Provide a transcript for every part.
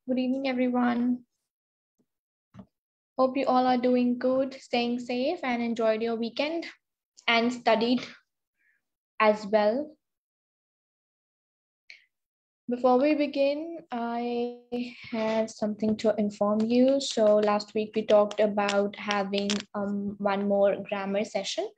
Good evening, everyone. Hope you all are doing good, staying safe, and enjoyed your weekend and studied as well. Before we begin, I have something to inform you. So last week we talked about having one more grammar session.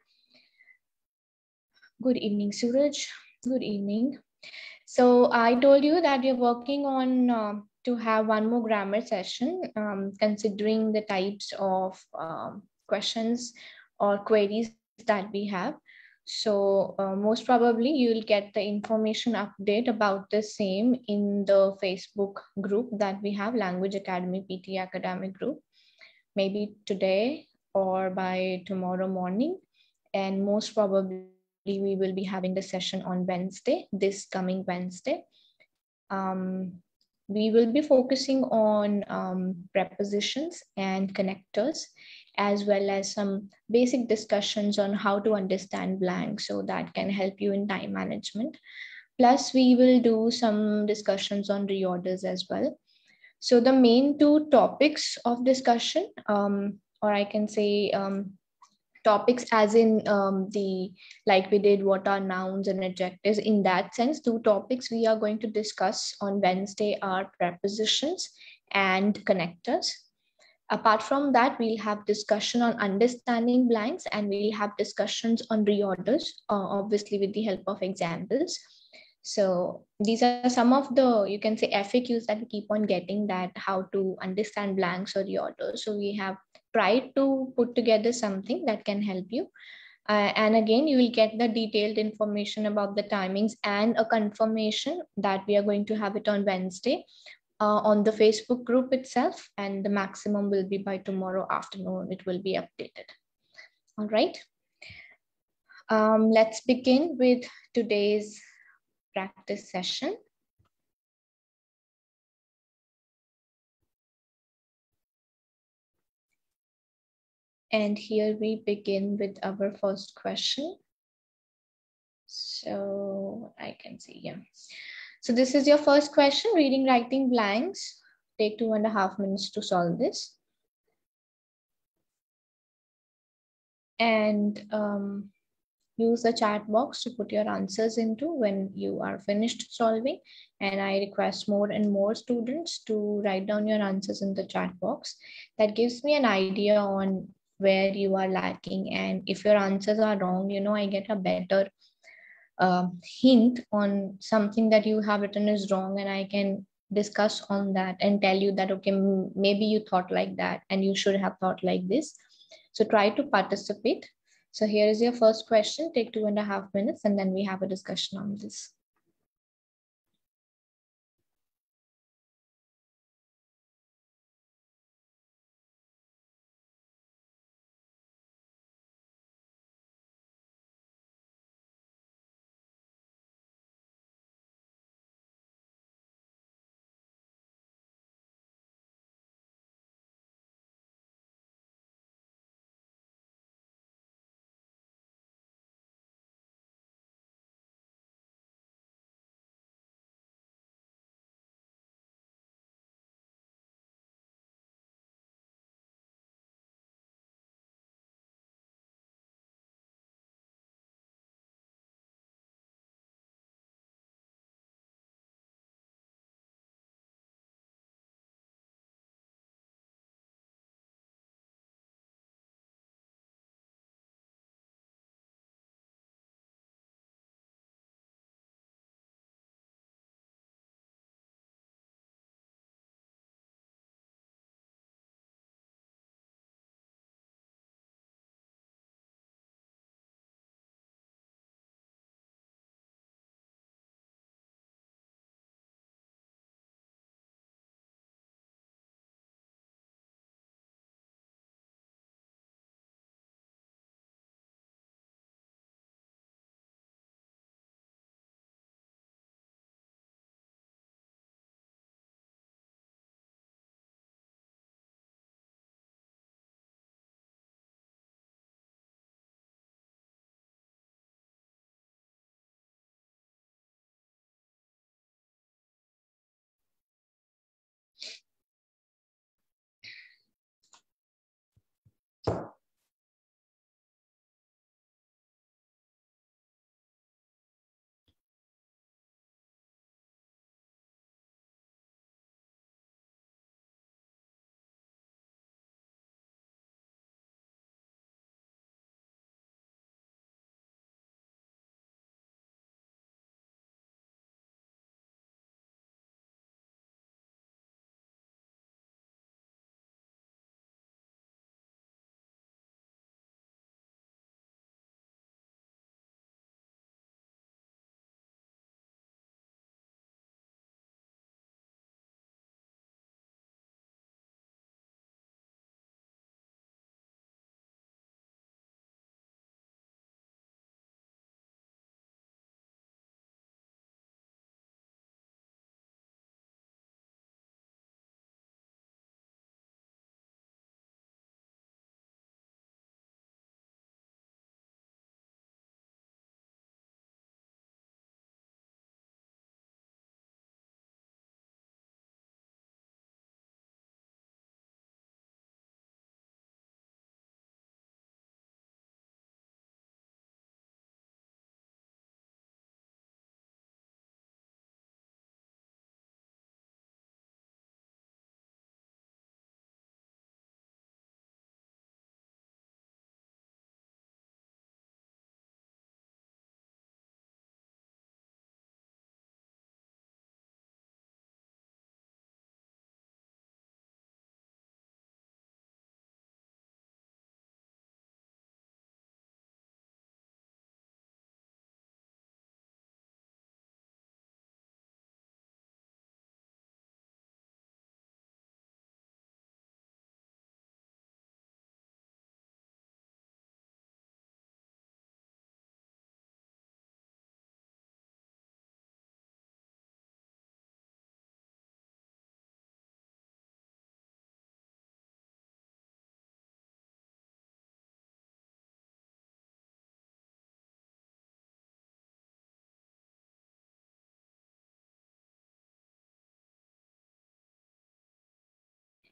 Good evening, Suraj. Good evening. So I told you that we're working on to have one more grammar session, considering the types of questions or queries that we have. So most probably you'll get the information update about the same in the Facebook group that we have, Language Academy PT Academic Group, maybe today or by tomorrow morning. And most probably we will be having the session on Wednesday, this coming Wednesday. We will be focusing on prepositions and connectors, as well as some basic discussions on how to understand blanks, so that can help you in time management. Plus, we will do some discussions on reorders as well. So the main two topics of discussion, or I can say topics as in the like we did what are nouns and adjectives, in that sense two topics we are going to discuss on Wednesday are prepositions and connectors. Apart from that, we'll have discussion on understanding blanks, and we'll have discussions on reorders, obviously with the help of examples. So these are some of the, you can say, FAQs that we keep on getting, that how to understand blanks or reorders. So we have tried to put together something that can help you. And again, you will get the detailed information about the timings and a confirmation that we are going to have it on Wednesday on the Facebook group itself. And the maximum will be by tomorrow afternoon, it will be updated. All right. Let's begin with today's practice session. And here we begin with our first question. So I can see, yeah. So this is your first question, reading, writing blanks. Take 2.5 minutes to solve this. And use the chat box to put your answers into when you are finished solving. And I request more and more students to write down your answers in the chat box. That gives me an idea on where you are lacking. And if your answers are wrong, I get a better hint on something that you have written is wrong, and I can discuss on that and tell you that, okay, maybe you thought like that and you should have thought like this. So try to participate. So here is your first question. Take 2.5 minutes, and then we have a discussion on this.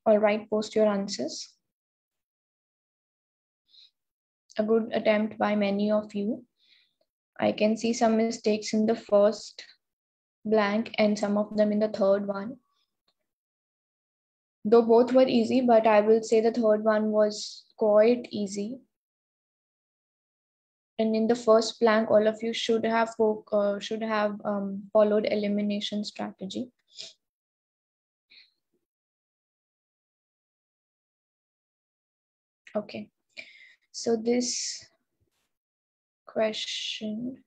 All right, post your answers. A good attempt by many of you. I can see some mistakes in the first blank and some of them in the third one. Though both were easy, but I will say the third one was quite easy. And in the first blank, all of you should have followed elimination strategy. Okay, so this question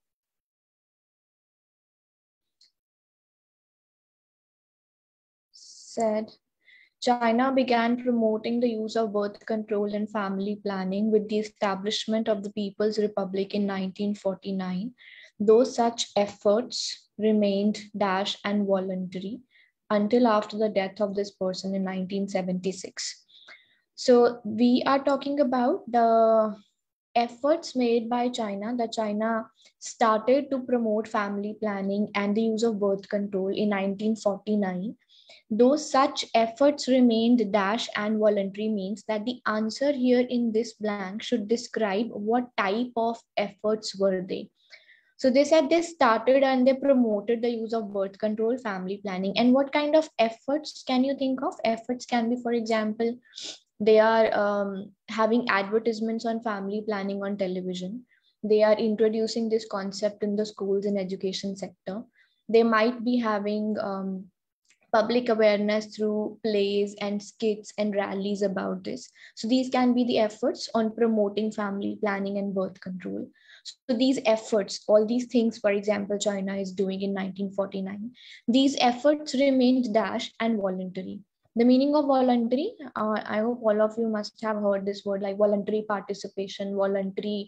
said, China began promoting the use of birth control and family planning with the establishment of the People's Republic in 1949, though such efforts remained dash and voluntary until after the death of this person in 1976. So we are talking about the efforts made by China, that China started to promote family planning and the use of birth control in 1949. Though such efforts remained dash and voluntary, means that the answer here in this blank should describe what type of efforts were they. So they said they started and they promoted the use of birth control, family planning. And what kind of efforts can you think of? Efforts can be, for example, they are having advertisements on family planning on television. They are introducing this concept in the schools and education sector. They might be having public awareness through plays and skits and rallies about this. So these can be the efforts on promoting family planning and birth control. So these efforts, all these things, for example, China is doing in 1949, these efforts remained dash and voluntary. The meaning of voluntary, I hope all of you must have heard this word, like voluntary participation, voluntary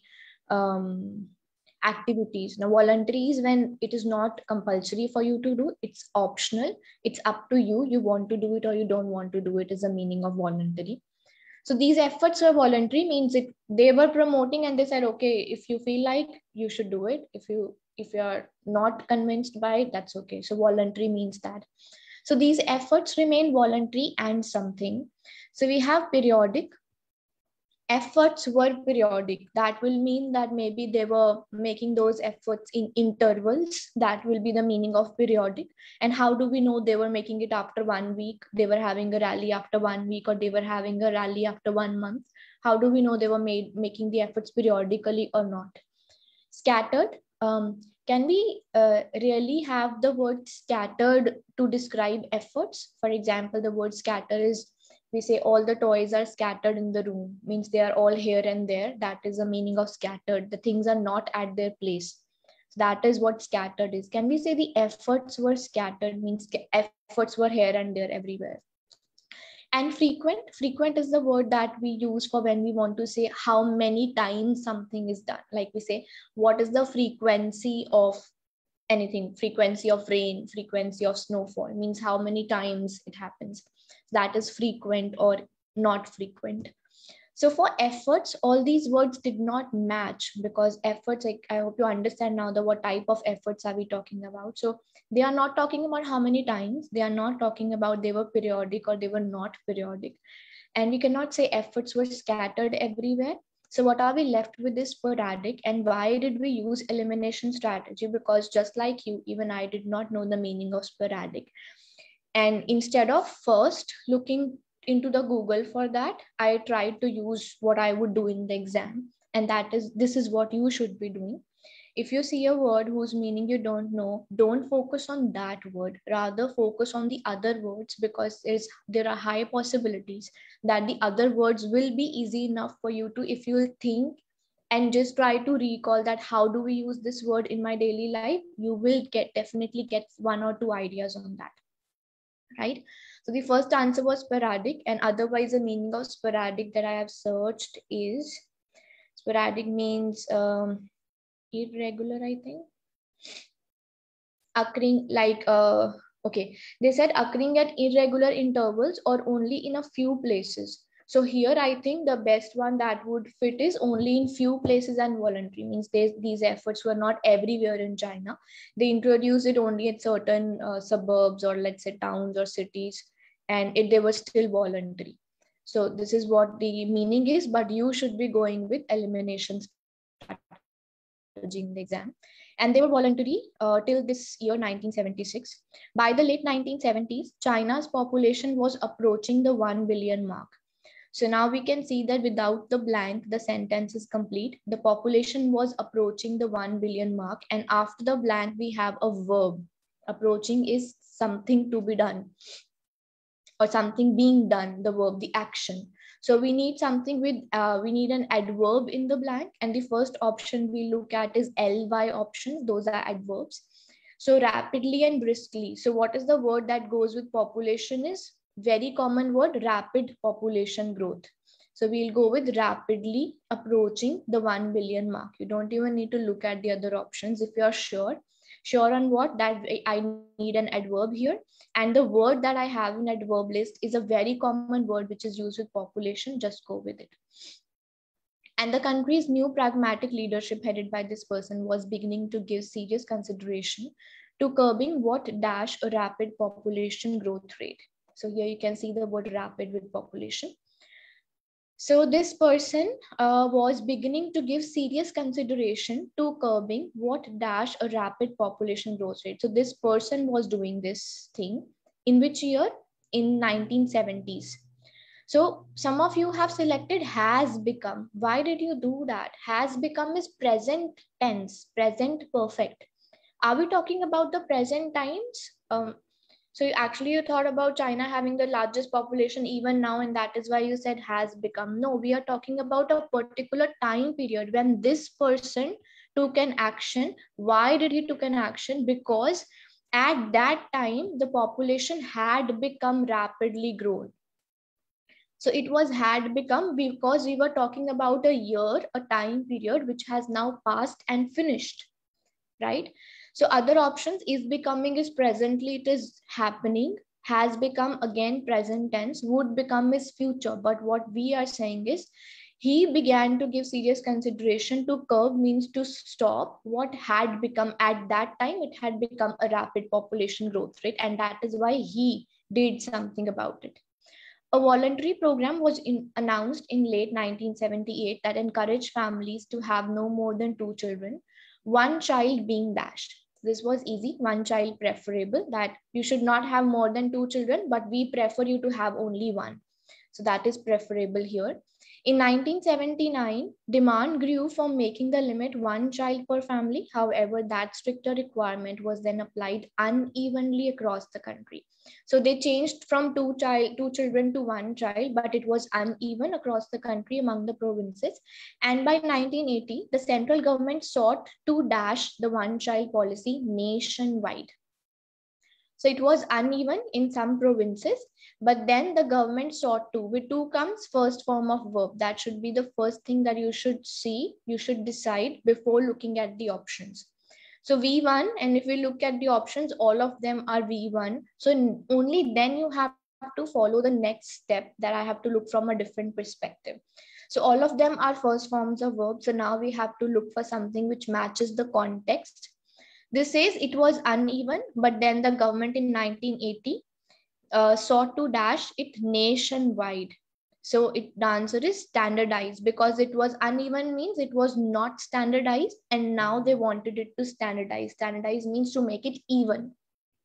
activities. Now, voluntary is when it is not compulsory for you to do, it's optional, it's up to you. You want to do it or you don't want to do it is the meaning of voluntary. So these efforts were voluntary, means it they were promoting and they said, okay, if you feel like you should do it, if you are not convinced by it, that's okay. So voluntary means that. So these efforts remain voluntary and something. So we have periodic. Efforts were periodic. That will mean that maybe they were making those efforts in intervals. That will be the meaning of periodic. And how do we know they were making it after 1 week, they were having a rally after 1 week, or they were having a rally after 1 month? How do we know they were making the efforts periodically or not? Scattered. Can we really have the word scattered to describe efforts? For example, the word scatter is, we say all the toys are scattered in the room, means they are all here and there. That is the meaning of scattered. The things are not at their place. So that is what scattered is. Can we say the efforts were scattered, means efforts were here and there everywhere? And frequent is the word that we use for when we want to say how many times something is done. Like we say, what is the frequency of anything? Frequency of rain, frequency of snowfall, means how many times it happens. That is frequent or not frequent. So for efforts, all these words did not match, because efforts, like, I hope you understand now what type of efforts are we talking about. So they are not talking about how many times, they are not talking about they were periodic or they were not periodic. And we cannot say efforts were scattered everywhere. So what are we left with is sporadic. And why did we use elimination strategy? Because just like you, even I did not know the meaning of sporadic. And instead of first looking into the Google for that, I tried to use what I would do in the exam. And this is what you should be doing. If you see a word whose meaning you don't know, don't focus on that word. Rather focus on the other words, because there are high possibilities that the other words will be easy enough for you to, if you think and just try to recall that how do we use this word in my daily life, you will definitely get 1 or 2 ideas on that, right? So the first answer was sporadic, and otherwise the meaning of sporadic that I have searched is, sporadic means irregular, I think. Occurring like, okay, they said occurring at irregular intervals or only in a few places. So here I think the best one that would fit is only in few places and voluntary, means these efforts were not everywhere in China. They introduced it only at certain suburbs, or let's say towns or cities, and they were still voluntary. So this is what the meaning is, but you should be going with elimination strategy in the exam. And they were voluntary till this year 1976. By the late 1970s, China's population was approaching the 1 billion mark. So now we can see that without the blank, the sentence is complete. The population was approaching the 1 billion mark, and after the blank, we have a verb. Approaching is something to be done or something being done, the verb, the action. So we need something with, we need an adverb in the blank, and the first option we look at is ly options. Those are adverbs. So rapidly and briskly. So what is the word that goes with population is very common word, rapid population growth. So we'll go with rapidly approaching the 1 billion mark. You don't even need to look at the other options if you're sure. Sure on what? That I need an adverb here. And the word that I have in adverb list is a very common word which is used with population. Just go with it. And the country's new pragmatic leadership headed by this person was beginning to give serious consideration to curbing what dash a rapid population growth rate. So here you can see the word rapid with population. So this person was beginning to give serious consideration to curbing what dash a rapid population growth rate. So this person was doing this thing in which year? In 1970s. So some of you have selected has become. Why did you do that? Has become is present tense, present perfect. Are we talking about the present times? So you thought about China having the largest population even now, and that is why you said has become. No, we are talking about a particular time period when this person took an action. Why did he took an action? Because at that time, the population had become rapidly grown. So it was had become because we were talking about a year, a time period which has now passed and finished, right? So other options is becoming is presently, it is happening, has become again present tense, would become is future. But what we are saying is he began to give serious consideration to curb means to stop what had become at that time. It had become a rapid population growth rate, and that is why he did something about it. A voluntary program was announced in late 1978 that encouraged families to have no more than 2 children, one child being dashed. This was easy, one child preferable, that you should not have more than 2 children, but we prefer you to have only one. So that is preferable here. In 1979, demand grew for making the limit 1 child per family. However, that stricter requirement was then applied unevenly across the country. So they changed from two children to 1 child, but it was uneven across the country among the provinces. And by 1980, the central government sought to dash the 1 child policy nationwide. So it was uneven in some provinces, but then the government sought to. With to comes first form of verb. That should be the first thing that you should see, you should decide before looking at the options. So V1, and if we look at the options, all of them are V1. So only then you have to follow the next step that I have to look from a different perspective. So all of them are first forms of verb. So now we have to look for something which matches the context. This says it was uneven, but then the government in 1980 sought to dash it nationwide. So the answer is standardized, because it was uneven means it was not standardized, and now they wanted it to standardize. Standardize means to make it even.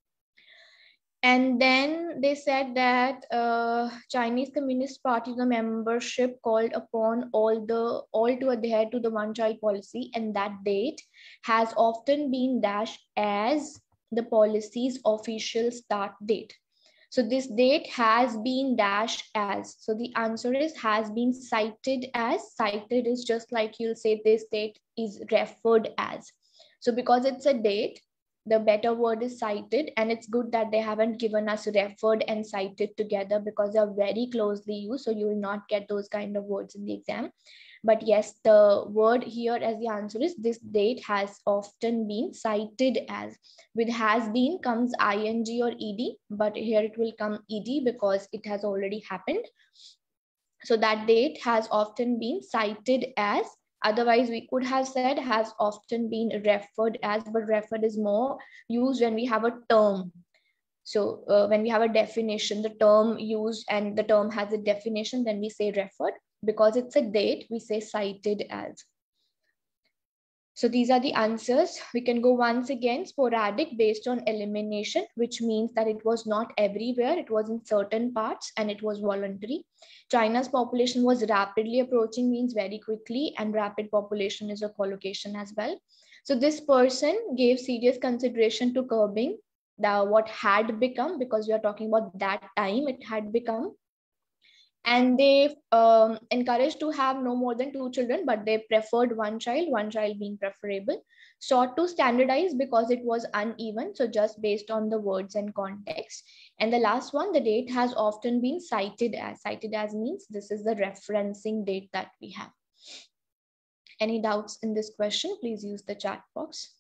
And then they said that Chinese Communist Party, the membership called upon all to adhere to the 1 child policy, and that date has often been dashed as the policy's official start date. So this date has been dashed as. So the answer is has been cited as. Cited is just like you'll say this date is referred as. So because it's a date, the better word is cited, and it's good that they haven't given us referred and cited together because they're very closely used. So you will not get those kind of words in the exam. But yes, the word here as the answer is this date has often been cited as. With has been comes ing or ed, but here it will come ed because it has already happened. So that date has often been cited as. Otherwise, we could have said has often been referred as, but referred is more used when we have a term. So when we have a definition, the term used and the term has a definition, then we say referred. Because it's a date, we say cited as. So these are the answers. We can go once again. Sporadic based on elimination, which means that it was not everywhere. It was in certain parts and it was voluntary. China's population was rapidly approaching means very quickly, and rapid population is a collocation as well. So this person gave serious consideration to curbing what had become, because we are talking about that time it had become. And they encouraged to have no more than 2 children, but they preferred one child being preferable. Sought to standardize because it was uneven, so just based on the words and context. And the last one, the date has often been cited as. Cited as means this is the referencing date that we have. Any doubts in this question, please use the chat box.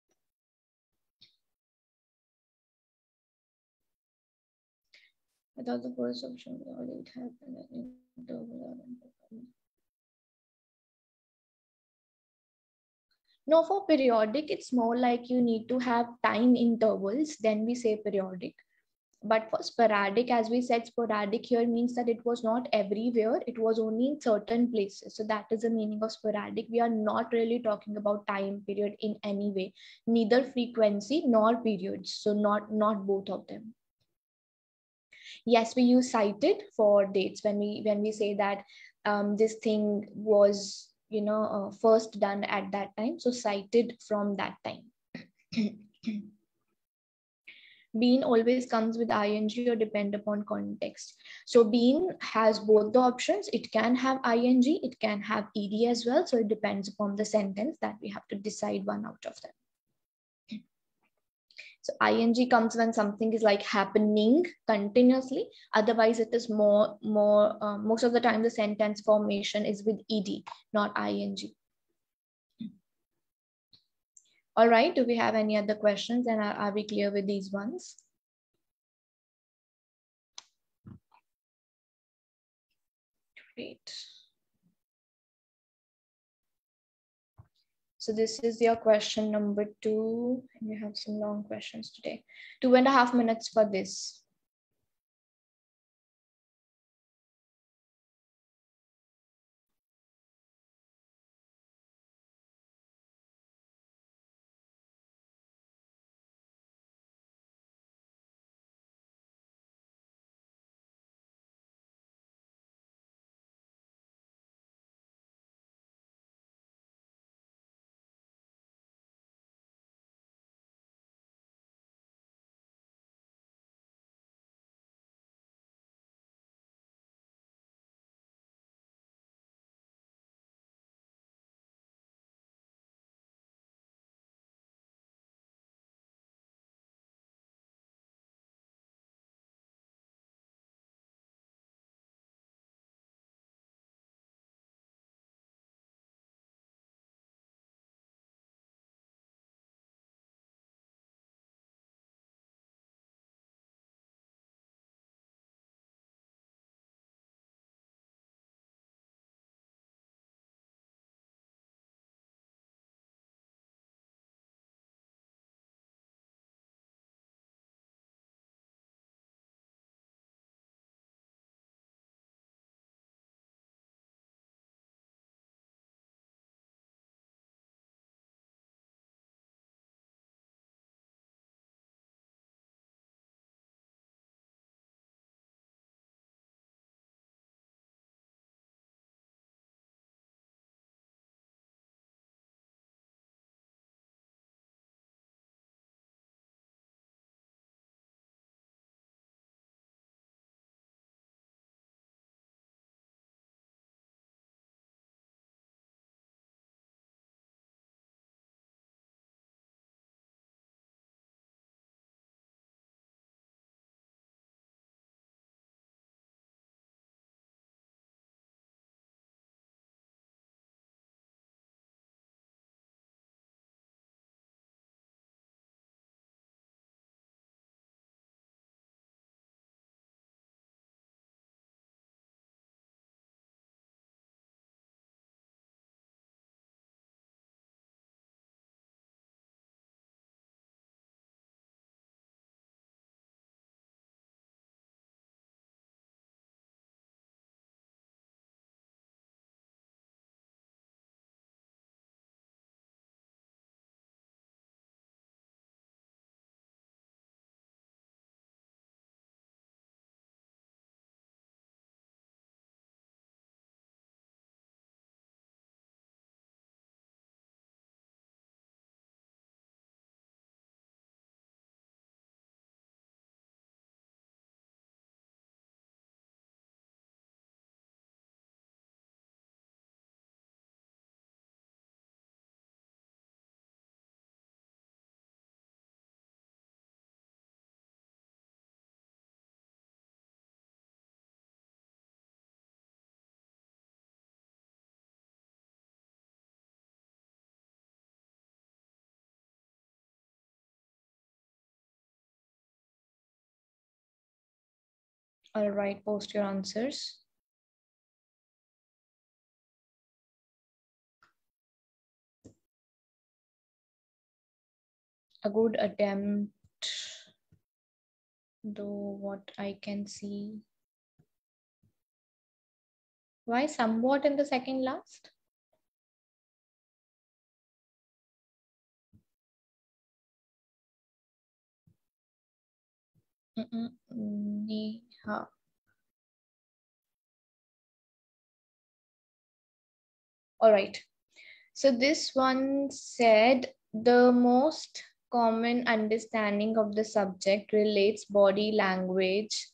Without the first option, it happened. No, for periodic, it's more like you need to have time intervals, then we say periodic. But for sporadic, as we said, sporadic here means that it was not everywhere, it was only in certain places. So that is the meaning of sporadic. We are not really talking about time period in any way, neither frequency nor periods. So not both of them. Yes, we use cited for dates when we say that this thing was first done at that time. So cited from that time. Been always comes with ing or depend upon context. So been has both the options. It can have ing, it can have ed as well. So it depends upon the sentence that we have to decide one out of them. So ing comes when something is like happening continuously. Otherwise, it is most of the time the sentence formation is with ed, not ing. All right, do we have any other questions, and are we clear with these ones? Great. So this is your question number 2. And we have some long questions today. 2.5 minutes for this. All right, post your answers. A good attempt, though what I can see. Why somewhat in the second last? Neha. All right. So this one said the most common understanding of the subject relates body language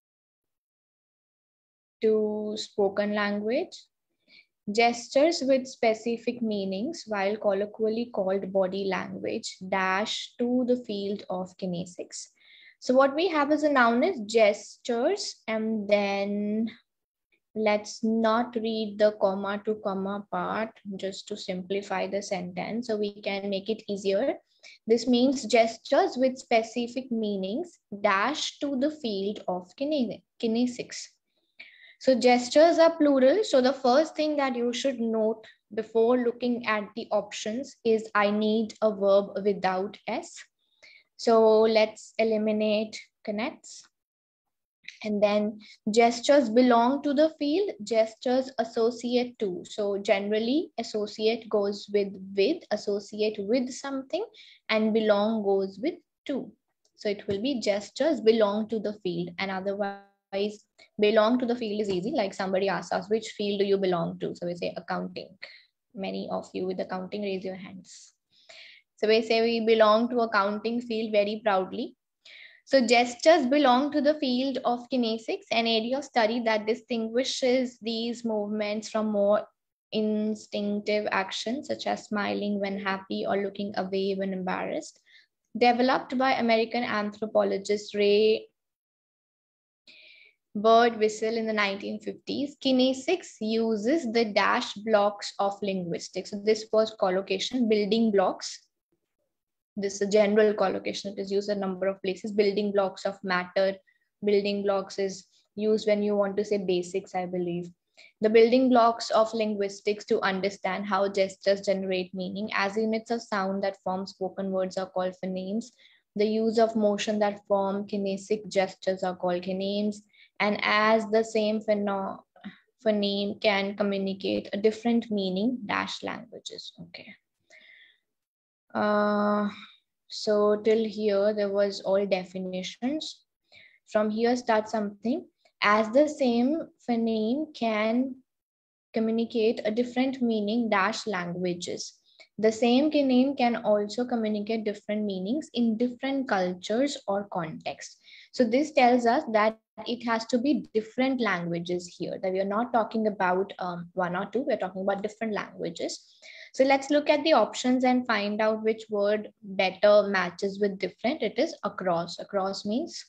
to spoken language. Gestures with specific meanings, while colloquially called body language, dash to the field of kinesics. So what we have as a noun is gestures, and then let's not read the comma to comma part just to simplify the sentence so we can make it easier. This means gestures with specific meanings dash to the field of kinesics. So gestures are plural. So the first thing that you should note before looking at the options is I need a verb without S. So let's eliminate connects. And then gestures belong to the field, gestures associate to. So generally associate goes with, associate with something, and belong goes with to. So it will be gestures belong to the field, and otherwise belong to the field is easy. Like somebody asks us, which field do you belong to? So we say accounting. Many of you with accounting, raise your hands. So we say we belong to accounting field very proudly. So gestures belong to the field of kinesics, an area of study that distinguishes these movements from more instinctive actions, such as smiling when happy or looking away when embarrassed. Developed by American anthropologist Ray Birdwhistell in the 1950s, kinesics uses the dash blocks of linguistics. So this was collocation, building blocks. This is a general collocation. It is used a number of places. Building blocks of matter. Building blocks is used when you want to say basics, I believe. The building blocks of linguistics to understand how gestures generate meaning. As units of sound that form spoken words are called phonemes. The use of motion that form kinesic gestures are called kinemes. And as the same phoneme can communicate a different meaning, dash languages. Okay. So till here, there was all definitions. From here start something. As the same phoneme can communicate a different meaning, dash languages. The same phoneme can also communicate different meanings in different cultures or contexts. So this tells us that it has to be different languages here, that we are not talking about one or two, we're talking about different languages. So let's look at the options and find out which word better matches with different. It is across. Across means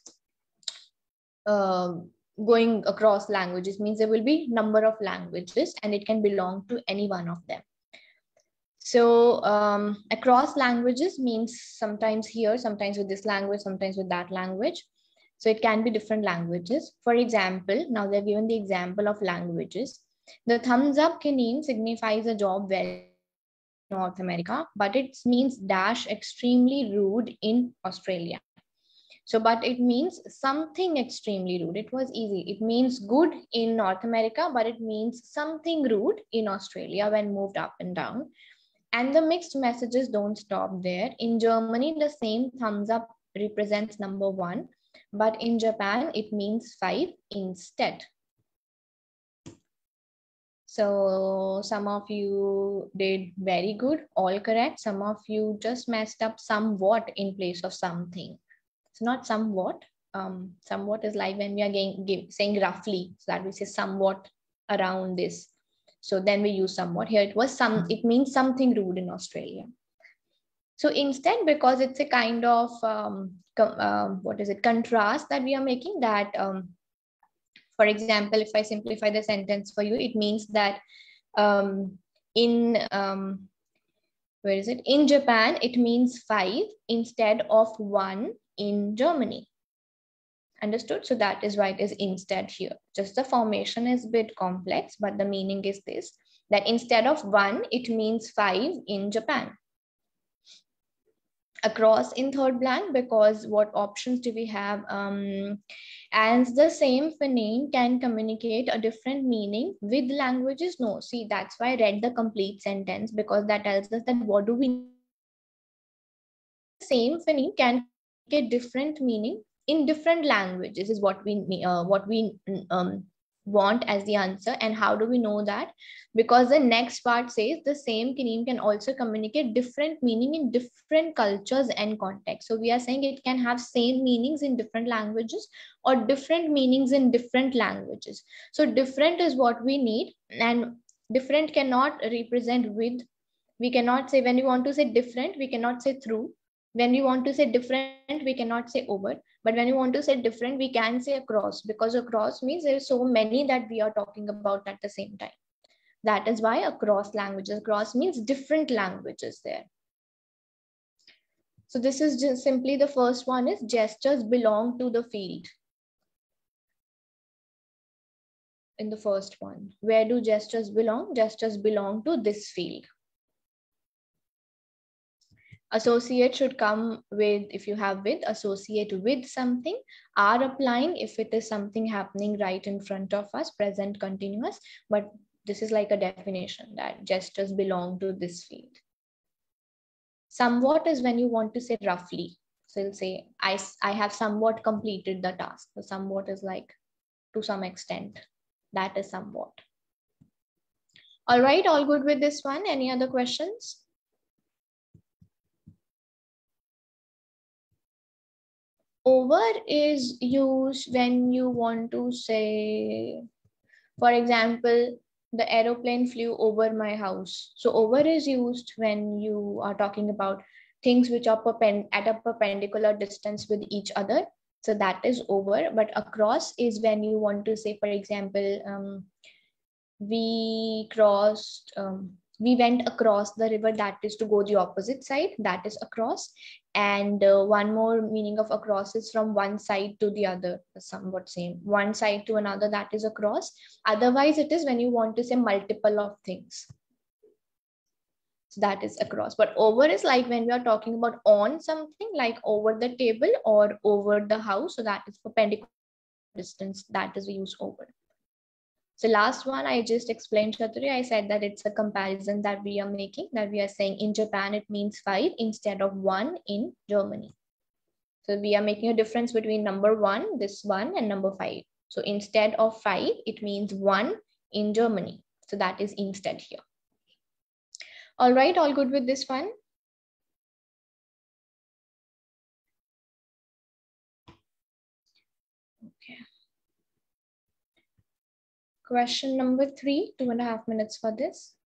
going across languages, means there will be number of languages and it can belong to any one of them. So across languages means sometimes here, sometimes with this language, sometimes with that language. So it can be different languages. For example, now they've given the example of languages. The thumbs up phoneme signifies a job well in North America, but it means dash extremely rude in Australia. So, but it means something extremely rude. It was easy. It means good in North America, but it means something rude in Australia when moved up and down. And the mixed messages don't stop there. In Germany, the same thumbs up represents number 1, but in Japan, it means 5 instead. So some of you did very good, all correct. Some of you just messed up somewhat in place of something. It's not somewhat. Somewhat is like when we are saying roughly, so that we say somewhat around this. So then we use somewhat. Here it was some. It means something rude in Australia. So instead, because it's a kind of contrast that we are making, that for example, if I simplify the sentence for you, it means that in in Japan, it means 5 instead of 1 in Germany. Understood? So that is why it is instead here. Just the formation is a bit complex, but the meaning is this, that instead of 1, it means 5 in Japan. Across in third blank, because what options do we have? As the same phoneme can communicate a different meaning with languages. No, see, that's why I read the complete sentence, because that tells us that what do we, same phoneme can get different meaning in different languages is what we want as the answer. And how do we know that? Because the next part says the same phoneme can also communicate different meaning in different cultures and contexts. So we are saying it can have same meanings in different languages or different meanings in different languages. So different is what we need, and different cannot represent with. We cannot say, when you want to say different, we cannot say through. When we want to say different, we cannot say over. But when you want to say different, we can say across, because across means there's so many that we are talking about at the same time. That is why across languages. Across means different languages there. So this is just simply, the first one is gestures belong to the field. In the first one, where do gestures belong? Gestures belong to this field. Associate should come with, if you have with, associate with something. Are applying if it is something happening right in front of us, present continuous. But this is like a definition that gestures belong to this field. Somewhat is when you want to say roughly. So you'll say, I have somewhat completed the task. So somewhat is like to some extent. That is somewhat. All right, all good with this one? Any other questions? Over is used when you want to say, for example, the aeroplane flew over my house. So over is used when you are talking about things which are at a perpendicular distance with each other. So that is over. But across is when you want to say, for example, we went across the river, that is to go the opposite side, that is across. And one more meaning of across is from one side to the other, somewhat same, one side to another, that is across. Otherwise it is when you want to say multiple of things, so that is across. But over is like when we are talking about on something, like over the table or over the house, so that is perpendicular distance, that is we use over. So last one I just explained, Chaturi. I said that it's a comparison that we are making, that we are saying in Japan, it means 5 instead of 1 in Germany. So we are making a difference between number 1, this one, and number 5. So instead of 5, it means 1 in Germany. So that is instead here. All right, all good with this one? Okay. Question number 3, 2.5 minutes for this.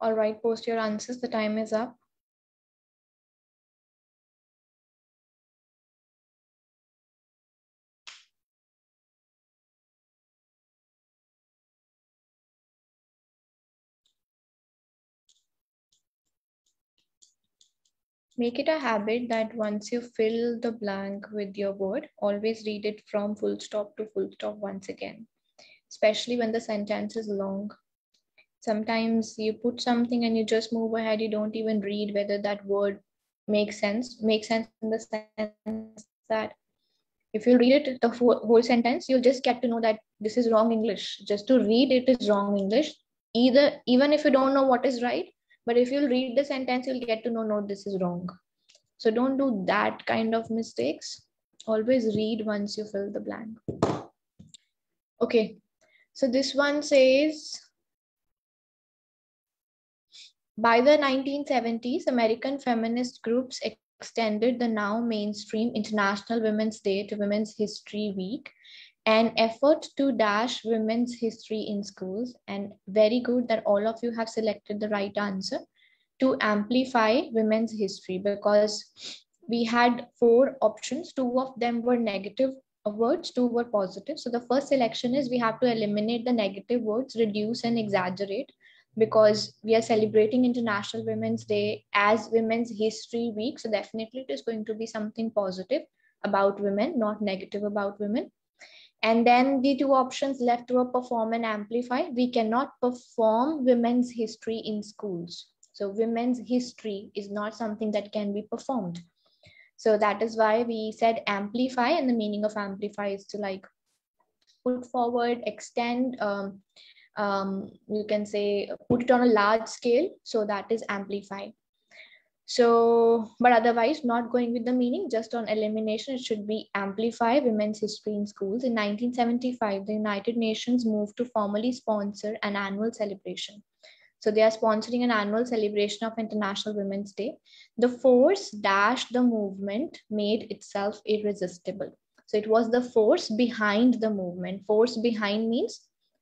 All right, post your answers. The time is up. Make it a habit that once you fill the blank with your word, always read it from full stop to full stop once again, especially when the sentence is long. Sometimes you put something and you just move ahead. You don't even read whether that word makes sense. Makes sense in the sense that if you read it, the whole sentence, you'll just get to know that this is wrong English. Just to read it is wrong English. Even if you don't know what is right, but if you'll read the sentence, you'll get to know, no, this is wrong. So don't do that kind of mistakes. Always read once you fill the blank. Okay, so this one says, by the 1970s, American feminist groups extended the now mainstream International Women's Day to Women's History Week, an effort to dash women's history in schools. And very good that all of you have selected the right answer, to amplify women's history, because we had 4 options. 2 of them were negative words, 2 were positive. So the first selection is we have to eliminate the negative words, reduce and exaggerate, because we are celebrating International Women's Day as Women's History Week. So definitely it is going to be something positive about women, not negative about women. And then the 2 options left were perform and amplify. We cannot perform women's history in schools. So women's history is not something that can be performed. So that is why we said amplify, and the meaning of amplify is to like put forward, extend, you can say put it on a large scale. So that is amplify. So, but otherwise not going with the meaning, just on elimination, it should be amplify women's history in schools. In 1975, the United Nations moved to formally sponsor an annual celebration. So they are sponsoring an annual celebration of International Women's Day. The force dash the movement made itself irresistible. So it was the force behind the movement. Force behind means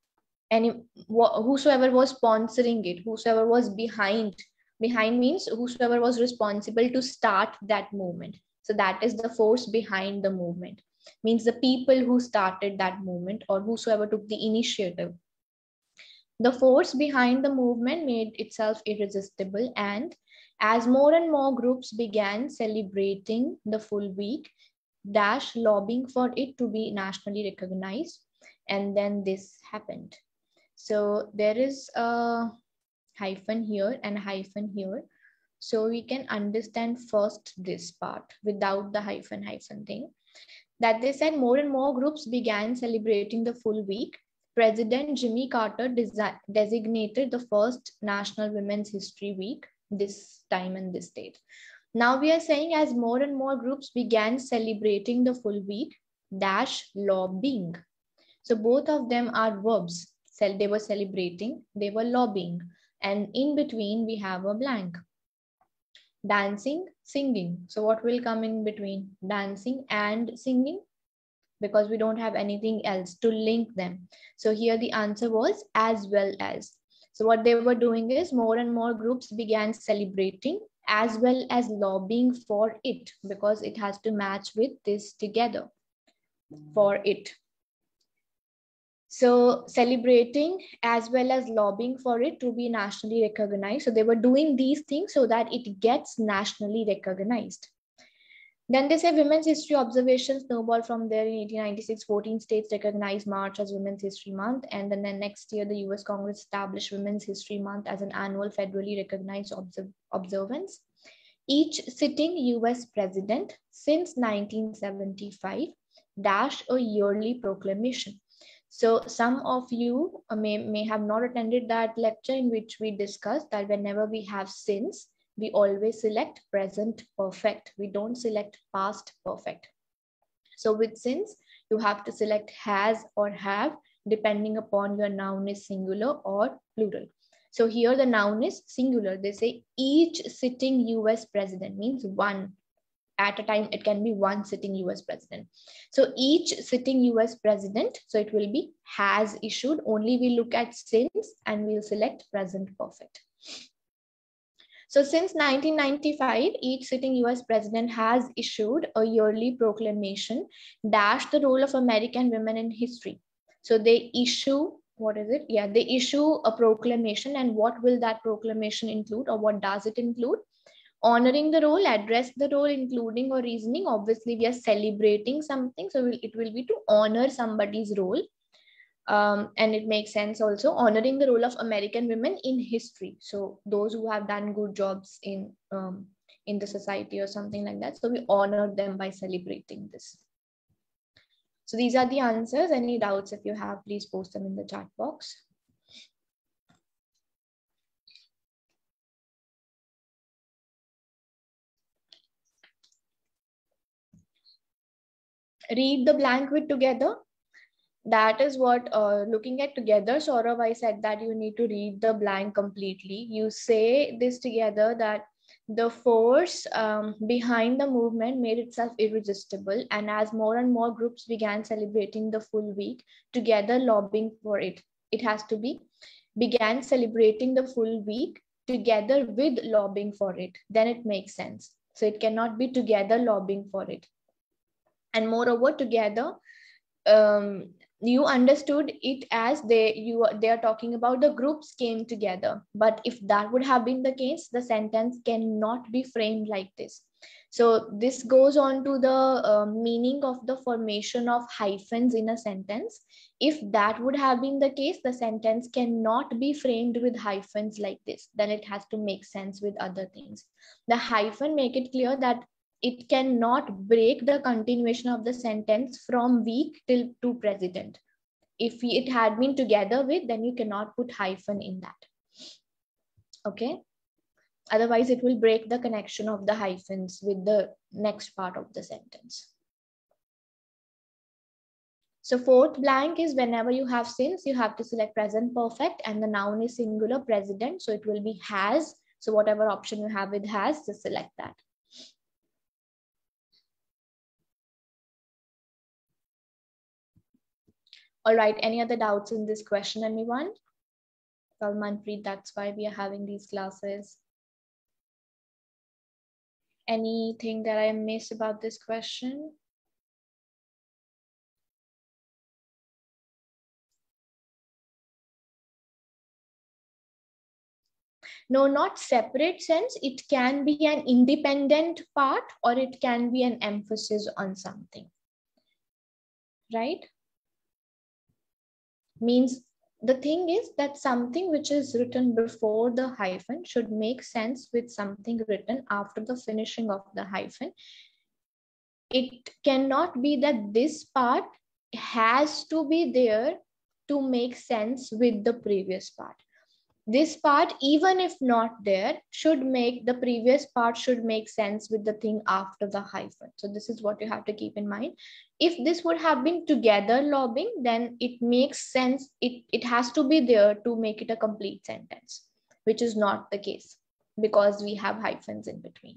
whosoever was sponsoring it, whosoever was behind means whosoever was responsible to start that movement. So that is the force behind the movement, means the people who started that movement or whosoever took the initiative. The force behind the movement made itself irresistible, and as more and more groups began celebrating the full week, dash lobbying for it to be nationally recognized, and then this happened. So there is a hyphen here and hyphen here. So we can understand first this part without the hyphen thing. That they said more and more groups began celebrating the full week. President Jimmy Carter designated the first National Women's History Week this time in this date. Now we are saying as more and more groups began celebrating the full week, dash lobbying. So both of them are verbs. They were celebrating, they were lobbying. And in between, we have a blank. Dancing, singing. So what will come in between? Dancing and singing, because we don't have anything else to link them. So here the answer was as well as. So what they were doing is more and more groups began celebrating as well as lobbying for it, because it has to match with this together, for it. So celebrating as well as lobbying for it to be nationally recognized. So they were doing these things so that it gets nationally recognized. Then they say Women's History observations snowball from there. In 1896, 14 states recognized March as Women's History Month. And then the next year, the US Congress established Women's History Month as an annual federally recognized observance. Each sitting US president since 1975 dashed a yearly proclamation. So some of you may have not attended that lecture in which we discussed that whenever we have since, we always select present perfect. We don't select past perfect. So with since, you have to select has or have, depending upon your noun is singular or plural. So here the noun is singular. They say each sitting US president, means one. At a time, it can be one sitting US president. So each sitting US president, so it will be has issued. Only we look at since and we'll select present perfect. So since 1995, each sitting US president has issued a yearly proclamation, dash the role of American women in history. So they issue, what is it? Yeah, they issue a proclamation, and what will that proclamation include, or what does it include? Honoring the role, address the role, including or reasoning. Obviously, we are celebrating something, so it will be to honor somebody's role. And it makes sense also honoring the role of American women in history. So those who have done good jobs in the society or something like that. So we honor them by celebrating this. So these are the answers. Any doubts if you have, please post them in the chat box. Read the blank with together. That is what looking at together, Saurav, I said that you need to read the blank completely. You say this together, that the force behind the movement made itself irresistible, and as more and more groups began celebrating the full week, together lobbying for it. It has to be began celebrating the full week together with lobbying for it. Then it makes sense. So it cannot be together lobbying for it. And moreover, together, you understood it as they are talking about the groups came together. But if that would have been the case, the sentence cannot be framed like this. So this goes on to the meaning of the formation of hyphens in a sentence. If that would have been the case, the sentence cannot be framed with hyphens like this. Then it has to make sense with other things. The hyphen make it clear that it cannot break the continuation of the sentence from week till to president. If it had been together with, then you cannot put hyphen in that. Okay. Otherwise, it will break the connection of the hyphens with the next part of the sentence. So fourth blank is whenever you have since, you have to select present perfect, and the noun is singular, president. So it will be has. So whatever option you have with has, just select that. All right, any other doubts in this question, anyone? Well, Manpreet, that's why we are having these classes. Anything that I missed about this question? No, not separate sense. It can be an independent part, or it can be an emphasis on something, right? Means the thing is that something which is written before the hyphen should make sense with something written after the finishing of the hyphen. It cannot be that this part has to be there to make sense with the previous part. This part, even if not there, should make the previous part should make sense with the thing after the hyphen. So this is what you have to keep in mind. If this would have been together lobbying, then it makes sense. It has to be there to make it a complete sentence, which is not the case because we have hyphens in between.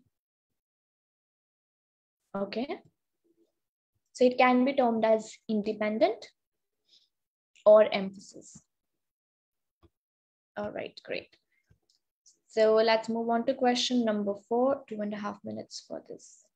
Okay. So it can be termed as independent or emphasis. All right, great. So let's move on to question number 4, 2.5 minutes for this.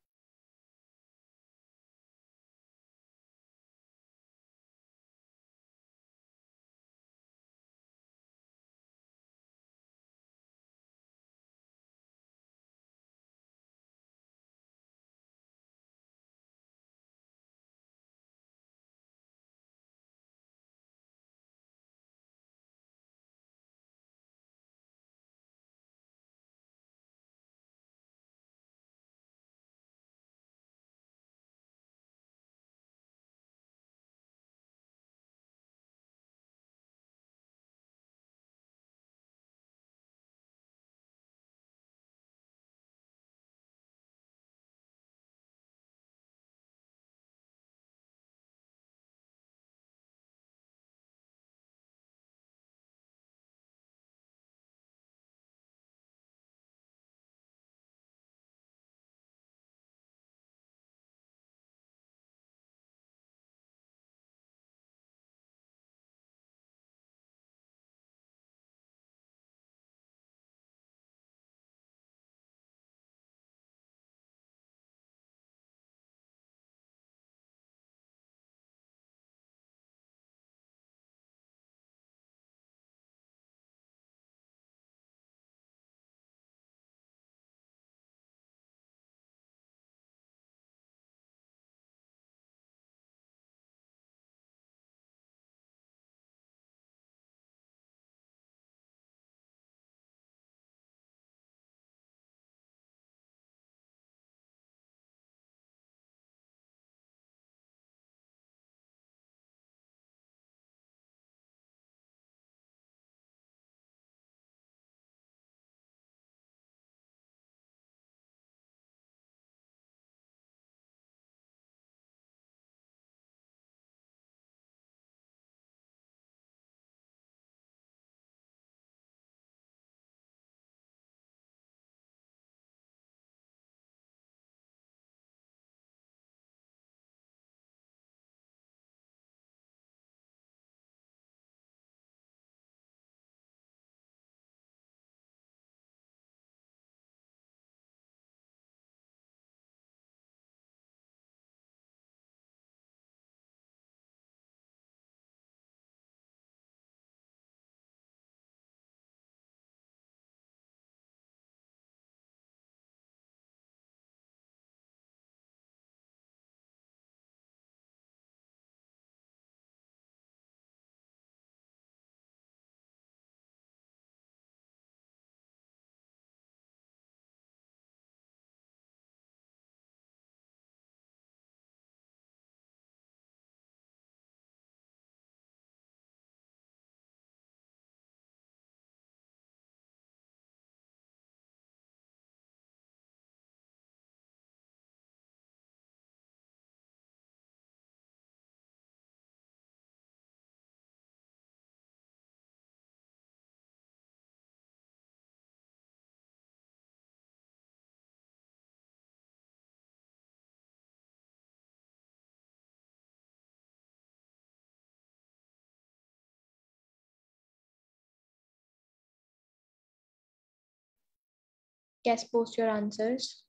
Guess, post your answers.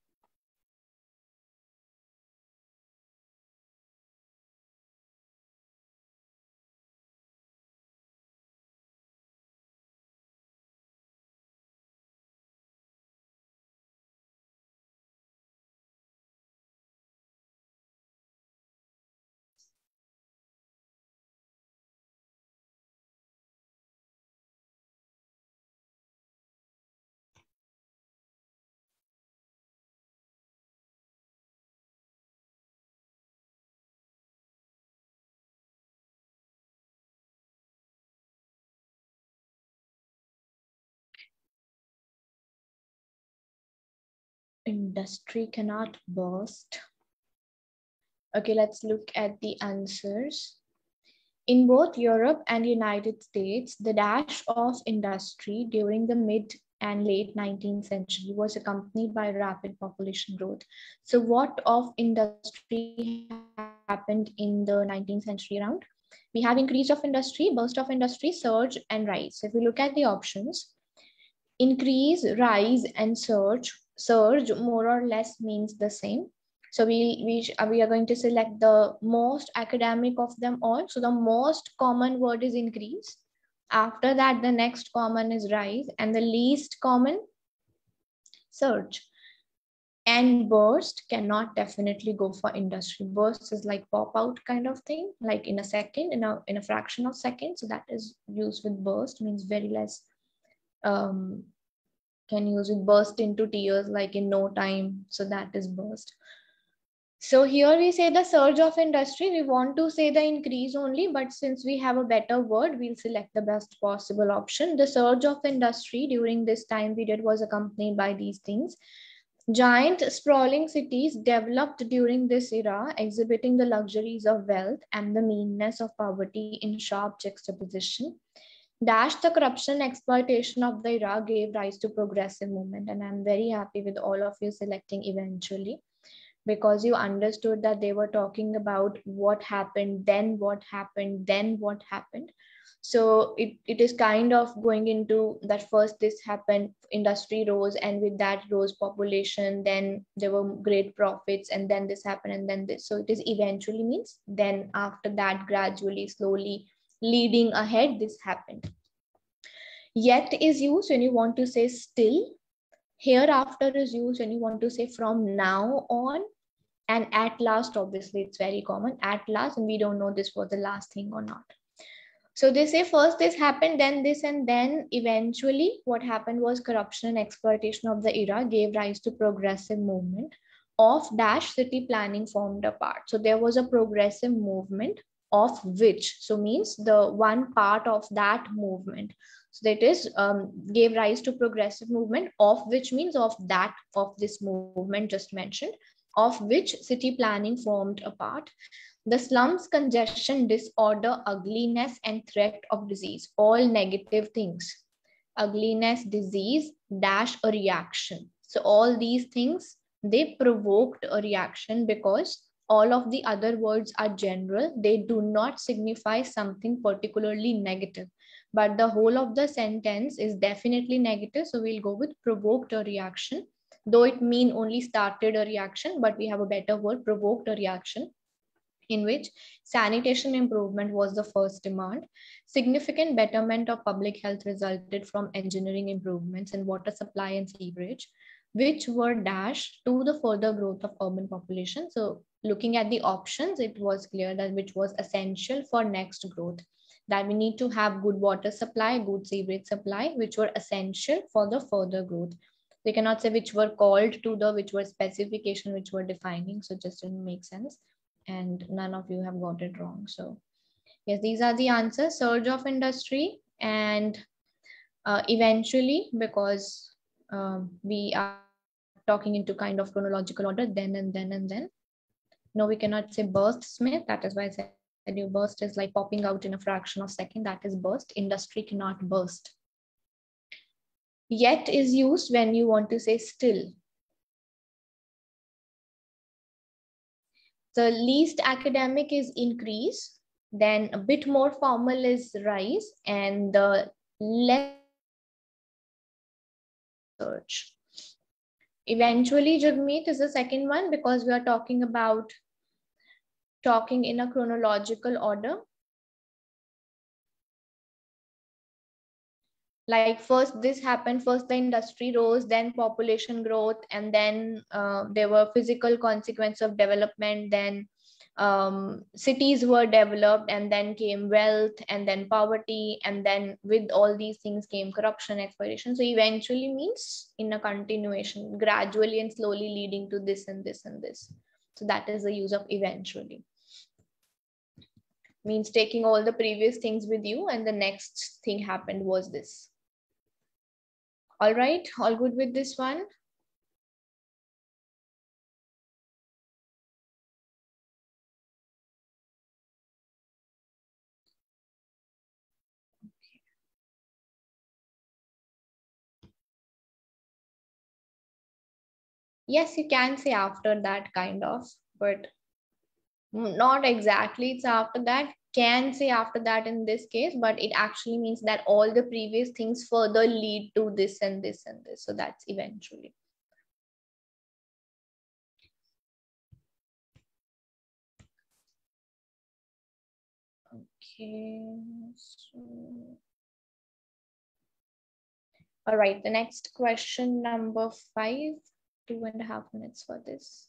Industry cannot burst. Okay, let's look at the answers. In both Europe and United States, the dash of industry during the mid and late 19th century was accompanied by rapid population growth. So what of industry happened in the 19th century around? We have increase of industry, burst of industry, surge, and rise. So if we look at the options, increase, rise, and surge more or less means the same. So we are going to select the most academic of them all. So the most common word is increase. After that, the next common is rise, and the least common, surge. And burst cannot definitely go for industry. Burst is like pop out kind of thing, like in a second, in a fraction of second. So that is used with burst, means very less. Can use it burst into tears like in no time. So that is burst. So here we say the surge of industry. We want to say the increase only, but since we have a better word, we'll select the best possible option. The surge of industry during this time period was accompanied by these things. Giant sprawling cities developed during this era, exhibiting the luxuries of wealth and the meanness of poverty in sharp juxtaposition. Dash the corruption exploitation of the era gave rise to progressive movement. And I'm very happy with all of you selecting eventually, because you understood that they were talking about what happened, then what happened, then what happened. So it is kind of going into that first this happened, industry rose, and with that rose population, then there were great profits, and then this happened, and then this. So it is eventually means then after that, gradually, slowly leading ahead, this happened. Yet is used when you want to say still. Hereafter is used when you want to say from now on. And at last, obviously, it's very common. At last, and we don't know this was the last thing or not. So they say first this happened, then this, and then eventually what happened was corruption and exploitation of the era gave rise to progressive movement of dash city planning formed a part. So there was a progressive movement of which, so means the one part of that movement. So that is gave rise to progressive movement of which means of that, of this movement just mentioned, of which city planning formed a part. The slums, congestion, disorder, ugliness, and threat of disease, all negative things. Ugliness, disease, dash a reaction. So all these things, they provoked a reaction because all of the other words are general. They do not signify something particularly negative. But the whole of the sentence is definitely negative. So we'll go with provoked a reaction. Though it mean only started a reaction, but we have a better word, provoked a reaction, in which sanitation improvement was the first demand. Significant betterment of public health resulted from engineering improvements in water supply and sewerage, which were dashed to the further growth of urban population. So looking at the options, it was clear that which was essential for next growth, that we need to have good water supply, good sewerage supply, which were essential for the further growth. They cannot say which were called to the, which were specification, which were defining. So it just didn't make sense. And none of you have got it wrong. So yes, these are the answers. Surge of industry, and eventually, because we are talking into kind of chronological order, then and then and then. No, we cannot say burst, Smith. That is why I said you burst is like popping out in a fraction of a second. That is burst. Industry cannot burst. Yet is used when you want to say still. The least academic is increase, then a bit more formal is rise, and the less surge. Eventually, Jagmeet is the second one because we are talking in a chronological order. Like first this happened, first the industry rose, then population growth, and then there were physical consequences of development, then cities were developed, and then came wealth, and then poverty, and then with all these things came corruption, exploitation. So eventually means in a continuation, gradually and slowly leading to this and this and this. So that is the use of eventually. Means taking all the previous things with you and the next thing happened was this. All right, all good with this one? Yes, you can say after that kind of, but not exactly it's after that. Can say after that in this case, but it actually means that all the previous things further lead to this and this and this. So that's eventually. Okay. So... All right, the next question, number 5, 2.5 minutes for this.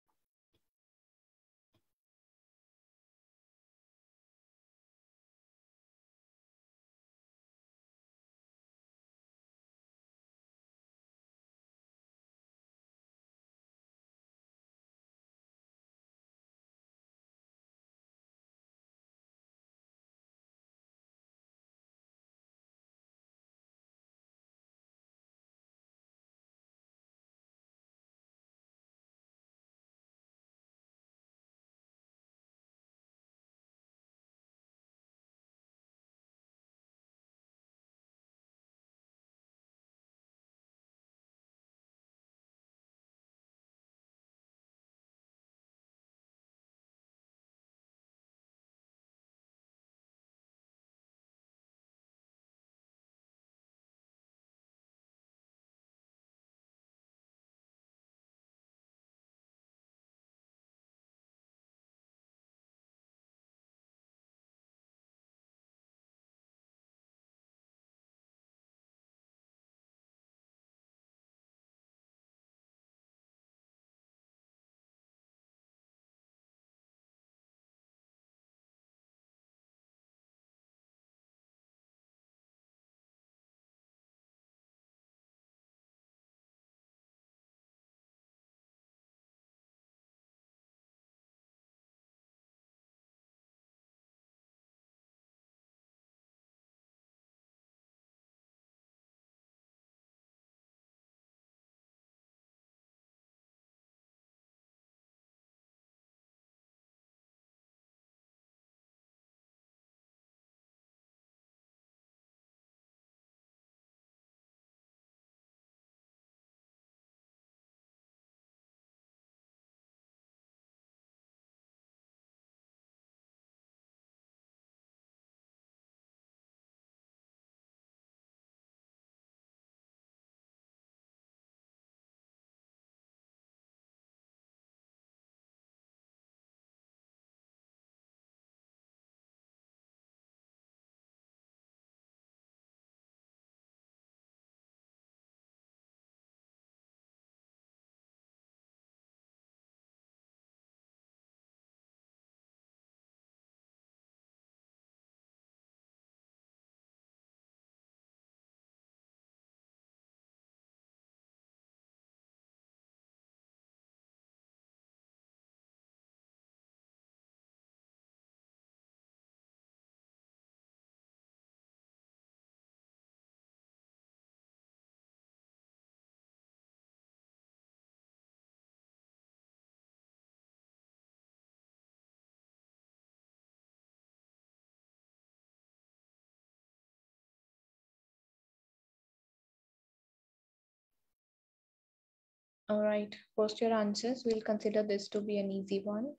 All right, post your answers. We'll consider this to be an easy one.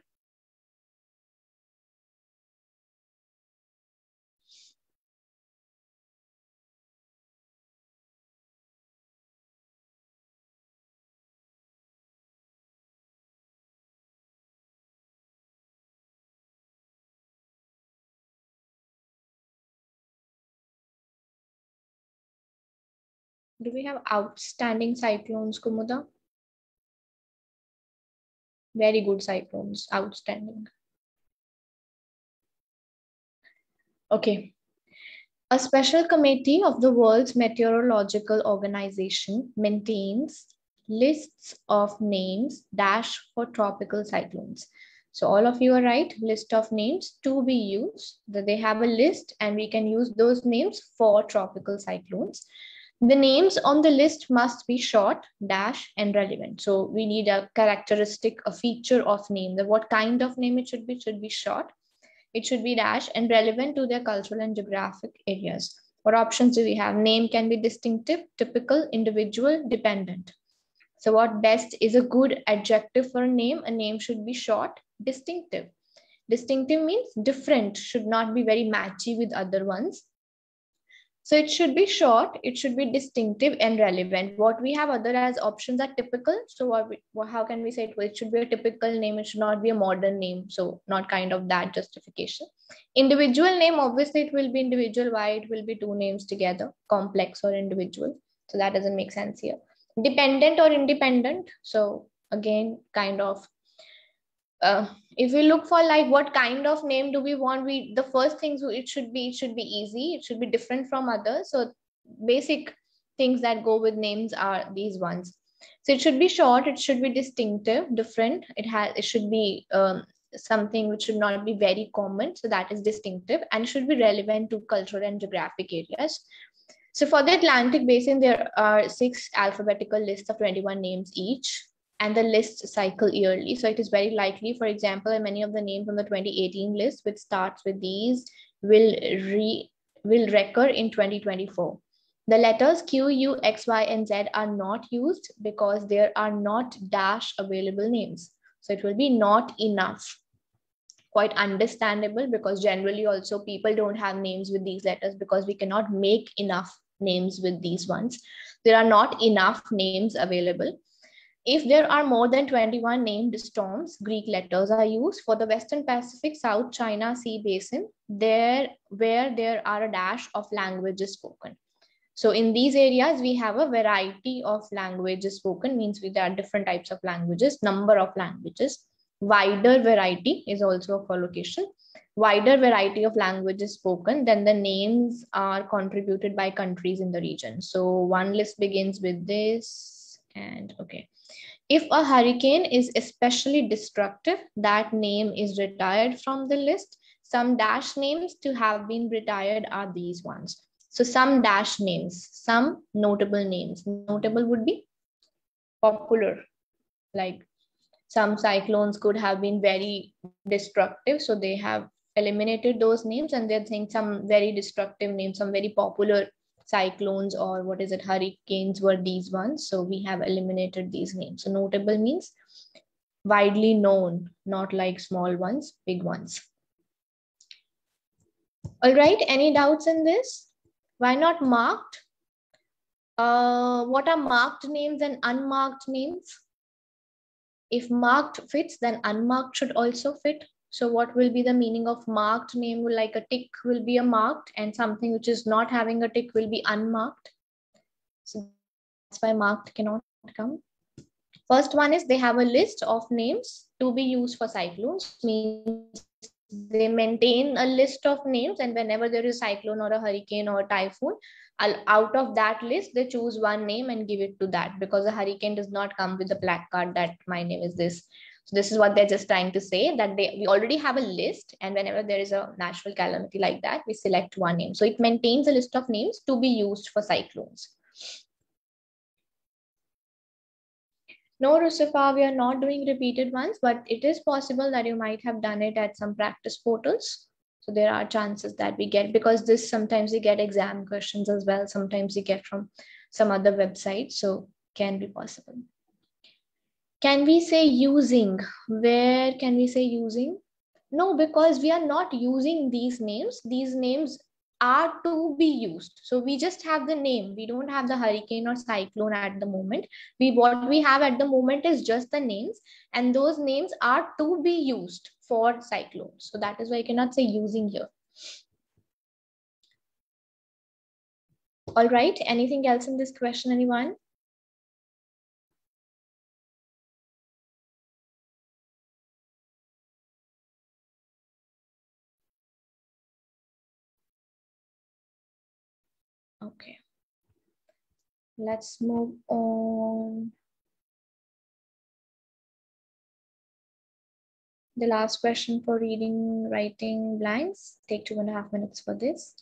Do we have outstanding cyclones, Kumuda? Very good cyclones, outstanding. Okay. A special committee of the World's Meteorological Organization maintains lists of names dash for tropical cyclones. So all of you are right, list of names to be used, that they have a list and we can use those names for tropical cyclones. The names on the list must be short, dash, and relevant. So we need a characteristic, a feature of name. That what kind of name it should be short, it should be dash, and relevant to their cultural and geographic areas. What options do we have? Name can be distinctive, typical, individual, dependent. So what best is a good adjective for a name? A name should be short, distinctive. Distinctive means different, should not be very matchy with other ones. So it should be short, it should be distinctive and relevant. What we have other as options are typical. So how can we say it? Well, it should be a typical name, it should not be a modern name. So not kind of that justification. Individual name, obviously it will be individual. Why? It will be two names together, complex or individual. So that doesn't make sense here. Dependent or independent. So again, kind of if we look for like what kind of name do we want, the first things it should be easy, it should be different from others. So basic things that go with names are these ones. So it should be short, it should be distinctive, different, it should be something which should not be very common, so that is distinctive, and should be relevant to cultural and geographic areas. So for the Atlantic basin, there are 6 alphabetical lists of 21 names each, and the lists cycle yearly. So it is very likely, for example, many of the names on the 2018 list, which starts with these, will recur in 2024. The letters Q, U, X, Y, and Z are not used because there are not dash available names. So it will be not enough. Quite understandable, because generally also people don't have names with these letters because we cannot make enough names with these ones. There are not enough names available. If there are more than 21 named storms, Greek letters are used. For the Western Pacific South China Sea Basin, where there are a dash of languages spoken. So in these areas, we have a variety of languages spoken, means there are different types of languages, number of languages. Wider variety is also a collocation. Wider variety of languages spoken, then the names are contributed by countries in the region. So one list begins with this, and okay. If a hurricane is especially destructive, that name is retired from the list. Some dash names to have been retired are these ones. So some dash names, some notable names. Notable would be popular. Like some cyclones could have been very destructive, so they have eliminated those names, and they're saying some very destructive names, some very popular cyclones or hurricanes were these ones. So we have eliminated these names. So notable means widely known, not like small ones, big ones. All right, any doubts in this? Why not marked? What are marked names and unmarked names? If marked fits, then unmarked should also fit. So what will be the meaning of marked name? Like a tick will be a marked, and something which is not having a tick will be unmarked. So that's why marked cannot come. First one is they have a list of names to be used for cyclones, means they maintain a list of names, and whenever there is a cyclone or a hurricane or a typhoon, out of that list, they choose one name and give it to that, because a hurricane does not come with a placard that my name is this. So this is what they're just trying to say, that we already have a list, and whenever there is a natural calamity like that, we select one name. So it maintains a list of names to be used for cyclones. No, Rusifa, we are not doing repeated ones, but it is possible that you might have done it at some practice portals. So there are chances that we get, because this sometimes we get exam questions as well. Sometimes we get from some other website. So can be possible. Can we say using? Where can we say using? No, because we are not using these names. These names are to be used. So we just have the name. We don't have the hurricane or cyclone at the moment. What we have at the moment is just the names, and those names are to be used for cyclones. So that is why I cannot say using here. All right, anything else in this question, anyone? Okay, let's move on. The last question for reading, writing blanks. Take 2.5 minutes for this.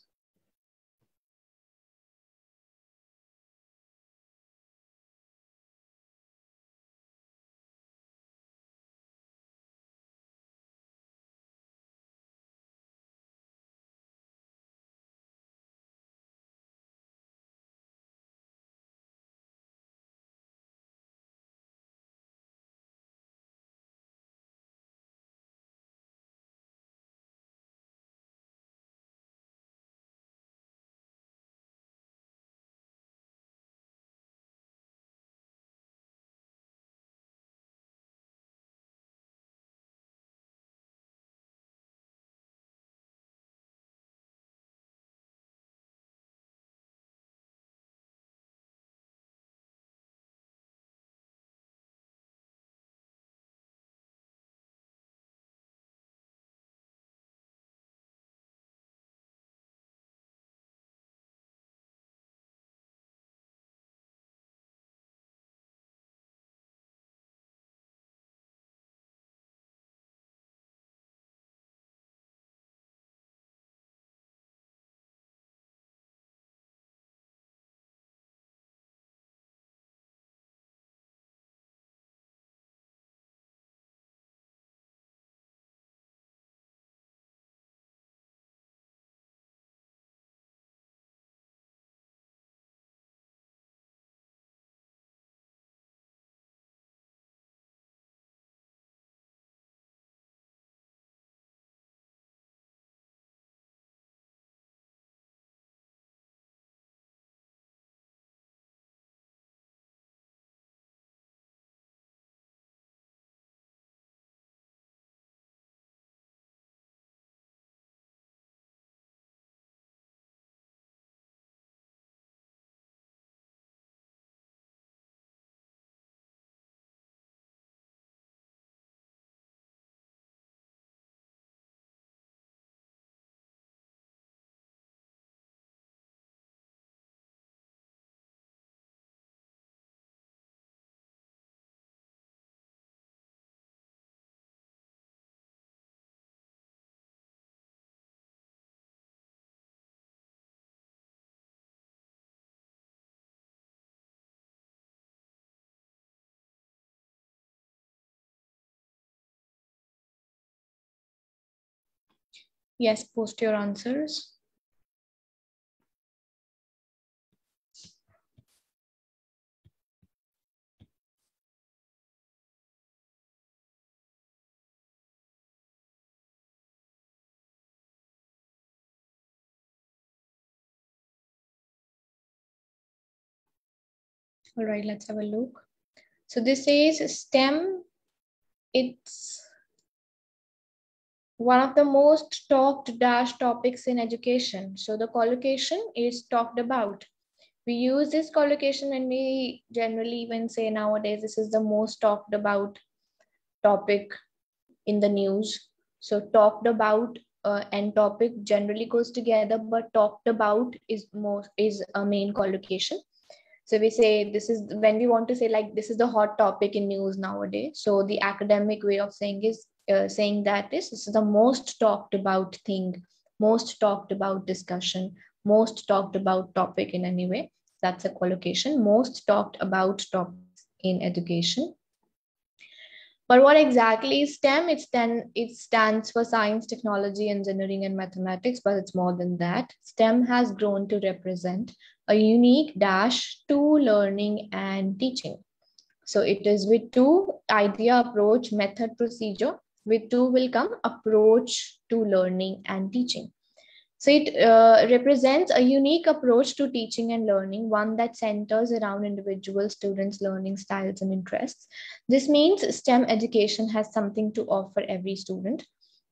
Yes, post your answers. All right, let's have a look. So this says STEM, it's one of the most talked dash topics in education. So the collocation is talked about. We use this collocation when we generally even say nowadays, this is the most talked about topic in the news. So talked about and topic generally goes together, but talked about is a main collocation. So we say this is when we want to say like this is the hot topic in news nowadays. So the academic way of saying is saying that is this is the most talked about thing, most talked about discussion, most talked about topic in any way. That's a collocation. Most talked about topics in education. But what exactly is STEM? It stands for science, technology, engineering, and mathematics, but it's more than that. STEM has grown to represent a unique dash to learning and teaching. So it is with two: idea, approach, method, procedure. With two will come approach to learning and teaching. So it represents a unique approach to teaching and learning, one that centers around individual students' learning styles and interests. This means STEM education has something to offer every student.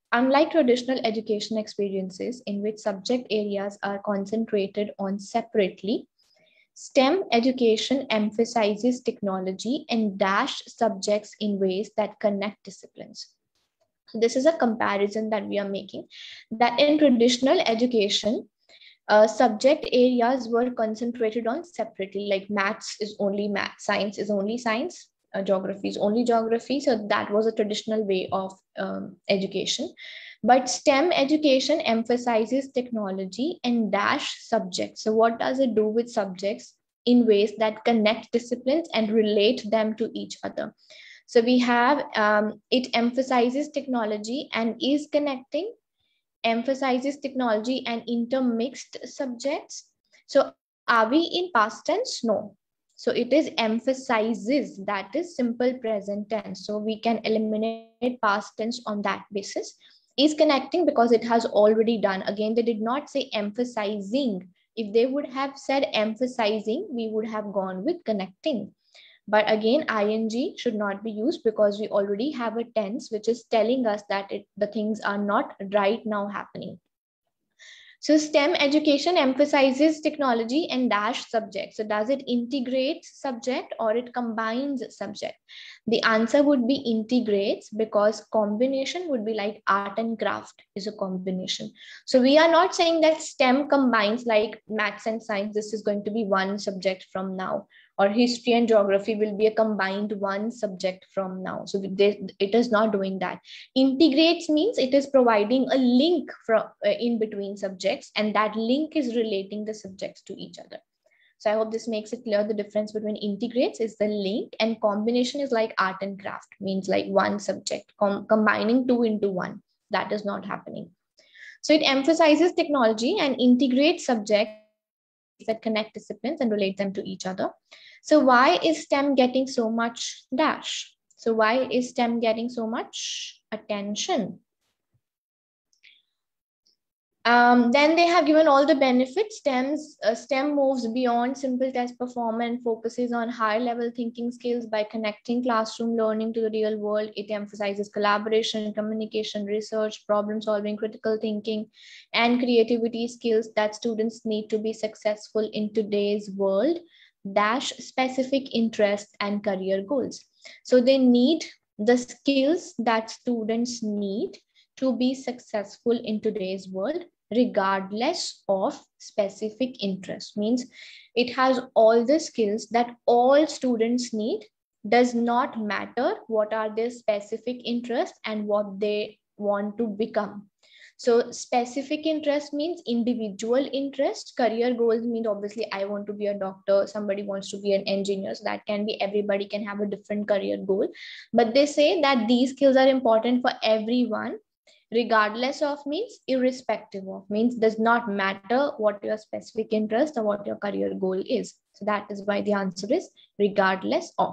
Unlike traditional education experiences in which subject areas are concentrated on separately, STEM education emphasizes technology and dash subjects in ways that connect disciplines. So this is a comparison that we are making, that in traditional education, subject areas were concentrated on separately, like maths is only math, science is only science, geography is only geography. So that was a traditional way of education. But STEM education emphasizes technology and dash subjects. So what does it do with subjects in ways that connect disciplines and relate them to each other? So we have, it emphasizes technology and is connecting, emphasizes technology and intermixed subjects. So are we in past tense? No. So it is emphasizes, that is simple present tense. So we can eliminate past tense on that basis. Is connecting because it has already done. Again, they did not say emphasizing. If they would have said emphasizing, we would have gone with connecting. But again, ing should not be used because we already have a tense which is telling us that the things are not right now happening. So STEM education emphasizes technology and dash subject. So does it integrate subject or it combines subject? The answer would be integrates, because combination would be like art and craft is a combination. So we are not saying that STEM combines like maths and science. This is going to be one subject from now, or history and geography will be a combined one subject from now. So it is not doing that. Integrates means it is providing a link from in between subjects, and that link is relating the subjects to each other. So I hope this makes it clear. The difference between integrates is the link, and combination is like art and craft, means like one subject combining two into one. That is not happening. So it emphasizes technology and integrates subjects that connect disciplines and relate them to each other. So why is STEM getting so much dash? So why is STEM getting so much attention? Then they have given all the benefits. STEM moves beyond simple test performance, focuses on high level thinking skills by connecting classroom learning to the real world. It emphasizes collaboration, communication, research, problem solving, critical thinking, and creativity skills that students need to be successful in today's world, dash specific interests and career goals. So they need the skills that students need to be successful in today's world, regardless of specific interest. Means it has all the skills that all students need. Does not matter what are their specific interests and what they want to become. So specific interest means individual interest. Career goals mean obviously I want to be a doctor, somebody wants to be an engineer. So that can be, everybody can have a different career goal. But they say that these skills are important for everyone, regardless of means irrespective of, means does not matter what your specific interest or what your career goal is. So that is why the answer is regardless of.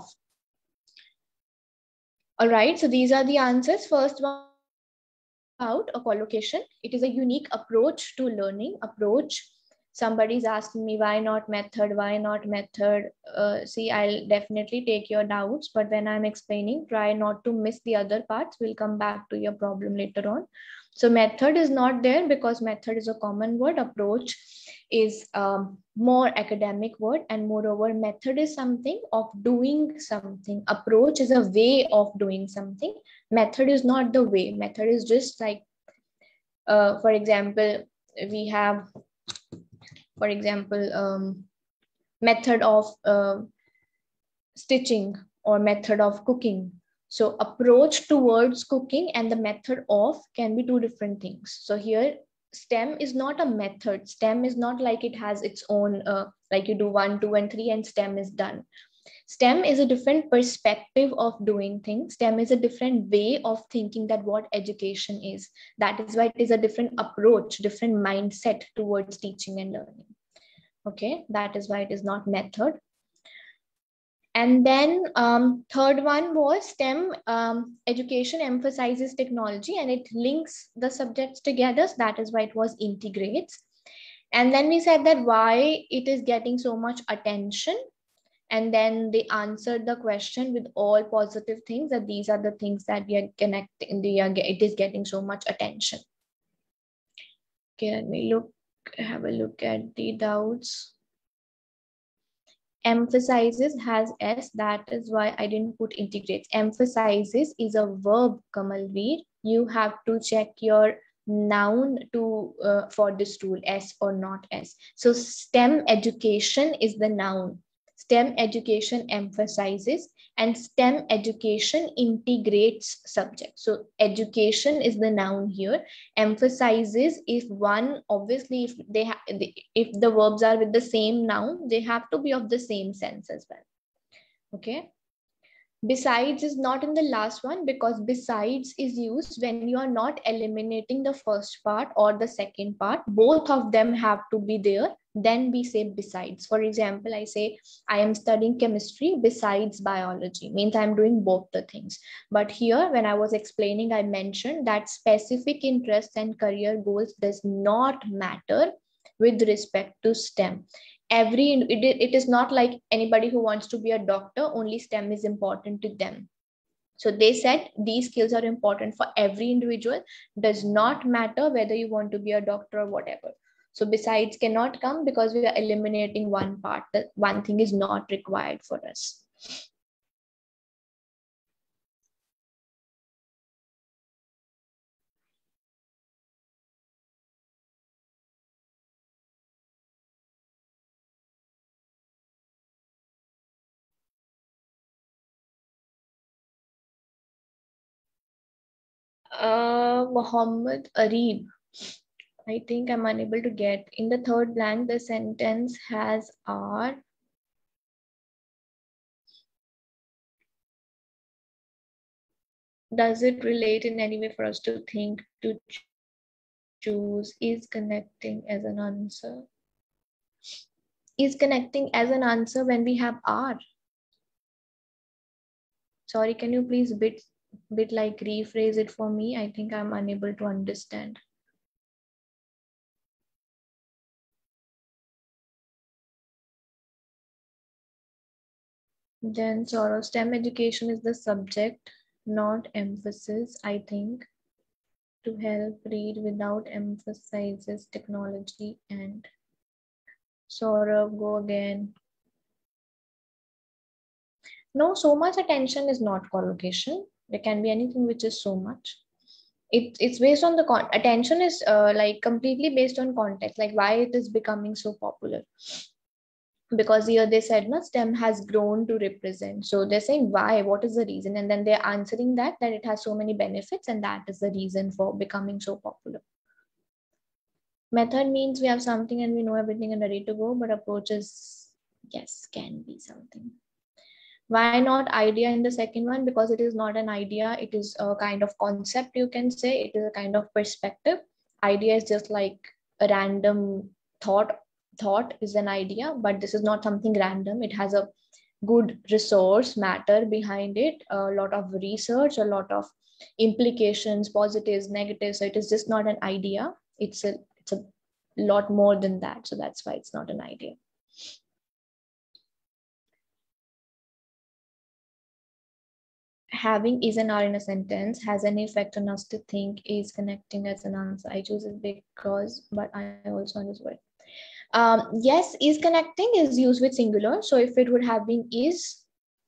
All right, so these are the answers. First one about a collocation. It is a unique approach to learning. Approach. Somebody's asking me why not method, why not method. See, I'll definitely take your doubts, but when I'm explaining, try not to miss the other parts. We'll come back to your problem later on. So method is not there because method is a common word. Approach is more academic word, and moreover method is something of doing something. Approach is a way of doing something. Method is not the way. Method is just like, for example, we have, for example, method of stitching or method of cooking. So approach towards cooking and the method of can be two different things. So here STEM is not a method. STEM is not like it has its own, like you do 1, 2, and 3 and STEM is done. STEM is a different perspective of doing things. STEM is a different way of thinking that what education is. That is why it is a different approach, different mindset towards teaching and learning. Okay, that is why it is not method. And then third one was STEM education emphasizes technology and it links the subjects together. So that is why it was integrates. And then we said that why it is getting so much attention. And then they answered the question with all positive things, that these are the things that we are connecting, it is getting so much attention. Okay, let me have a look at the doubts. Emphasizes has S, that is why I didn't put integrates. Emphasizes is a verb, Kamalveer. You have to check your noun to for this rule, S or not S. So STEM education is the noun. STEM education emphasizes, and STEM education integrates subject. So education is the noun here. Emphasizes, if one, obviously if they if the verbs are with the same noun, they have to be of the same sense as well. Okay. Besides is not in the last one, because besides is used when you are not eliminating the first part or the second part. Both of them have to be there. Then we say besides. For example, I say I am studying chemistry besides biology, means I'm doing both the things. But here, when I was explaining, I mentioned that specific interests and career goals does not matter with respect to STEM. It is not like anybody who wants to be a doctor, only STEM is important to them. So they said these skills are important for every individual, does not matter whether you want to be a doctor or whatever. So besides cannot come because we are eliminating one part, that one thing is not required for us. Muhammad Arib. I think I'm unable to get. In the third blank, the sentence has R. Does it relate in any way for us to think, to choose? Is connecting as an answer? Is connecting as an answer when we have R? Sorry, can you please bit like rephrase it for me? I think I'm unable to understand. Then Saurav, STEM education is the subject, not emphasis, I think. To help read without emphasizes technology and Saurav, go again. No, so much attention is not collocation. There can be anything which is so much. It's based on the attention is like completely based on context, like why it is becoming so popular. Because here they said no, STEM has grown to represent. So they're saying why, what is the reason? And then they're answering that it has so many benefits and that is the reason for becoming so popular. Method means we have something and we know everything and ready to go, but approach is, yes, can be something. Why not idea in the second one? Because it is not an idea, it is a kind of concept, you can say. It is a kind of perspective. Idea is just like a random thought. Thought is an idea, but this is not something random. It has a good resource matter behind it, a lot of research, a lot of implications, positives, negatives. So it is just not an idea. It's a lot more than that. So that's why it's not an idea. Having is an R in a sentence has an effect on us to think is connecting as an answer. I choose it because, but I also understood. Yes, is connecting is used with singular. So if it would have been is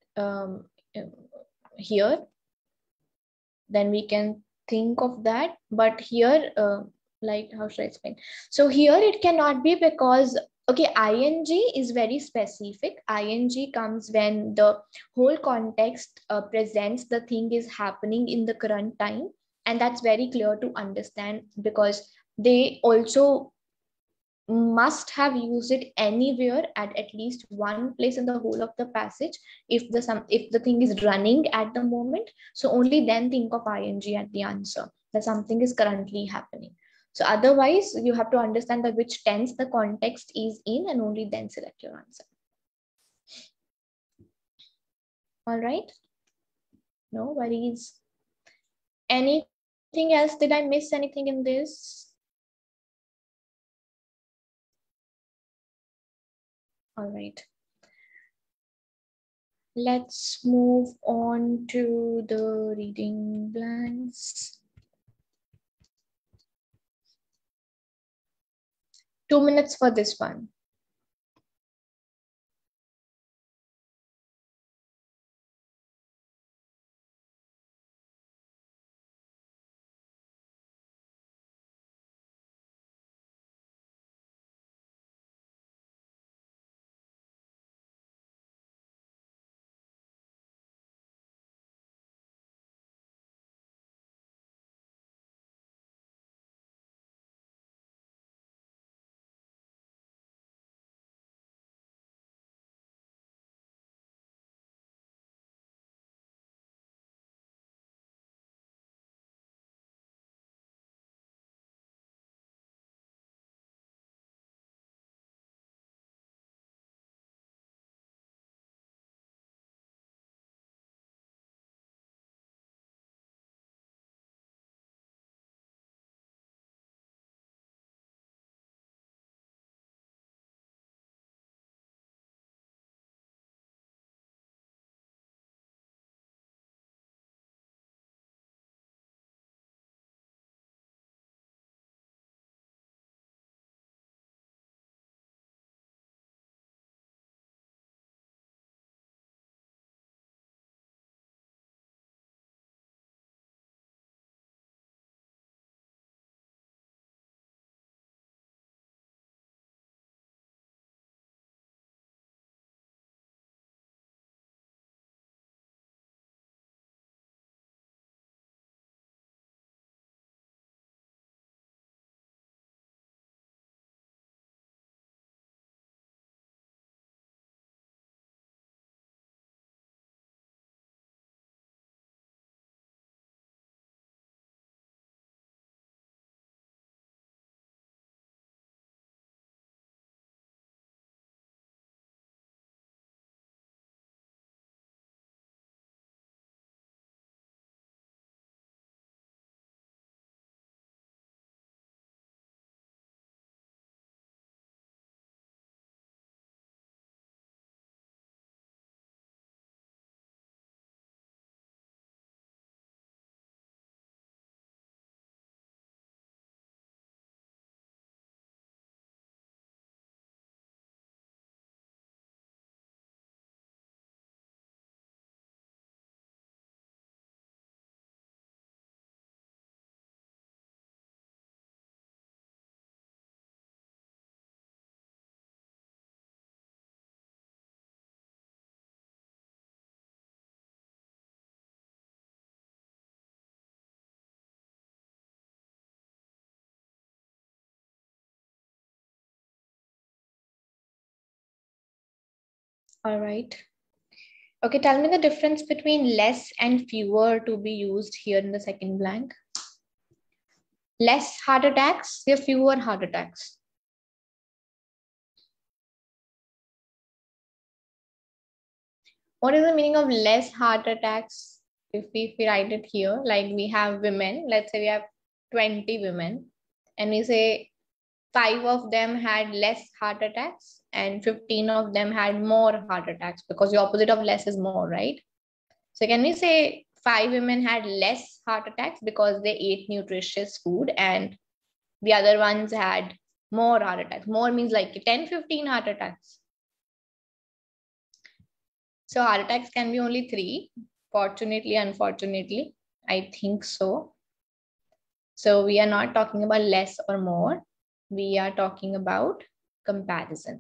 here, then we can think of that. But here, like, how should I explain? So here it cannot be because, okay, ing is very specific. Ing comes when the whole context presents the thing is happening in the current time. And that's very clear to understand because they also must have used it anywhere at least one place in the whole of the passage if the thing is running at the moment. So only then think of ing at the answer that something is currently happening. So otherwise you have to understand that which tense the context is in and only then select your answer. All right, no worries. Anything else? Did I miss anything in this? All right. Let's move on to the reading blanks. 2 minutes for this one. All right. Okay, tell me the difference between less and fewer to be used here in the second blank. Less heart attacks, or fewer heart attacks? What is the meaning of less heart attacks? If we write it here, like we have women, let's say we have 20 women, and we say 5 of them had less heart attacks and 15 of them had more heart attacks, because the opposite of less is more, right? So can we say 5 women had less heart attacks because they ate nutritious food, and the other ones had more heart attacks? More means like 10, 15 heart attacks. So heart attacks can be only 3. Fortunately, unfortunately, I think so. So we are not talking about less or more. We are talking about comparison.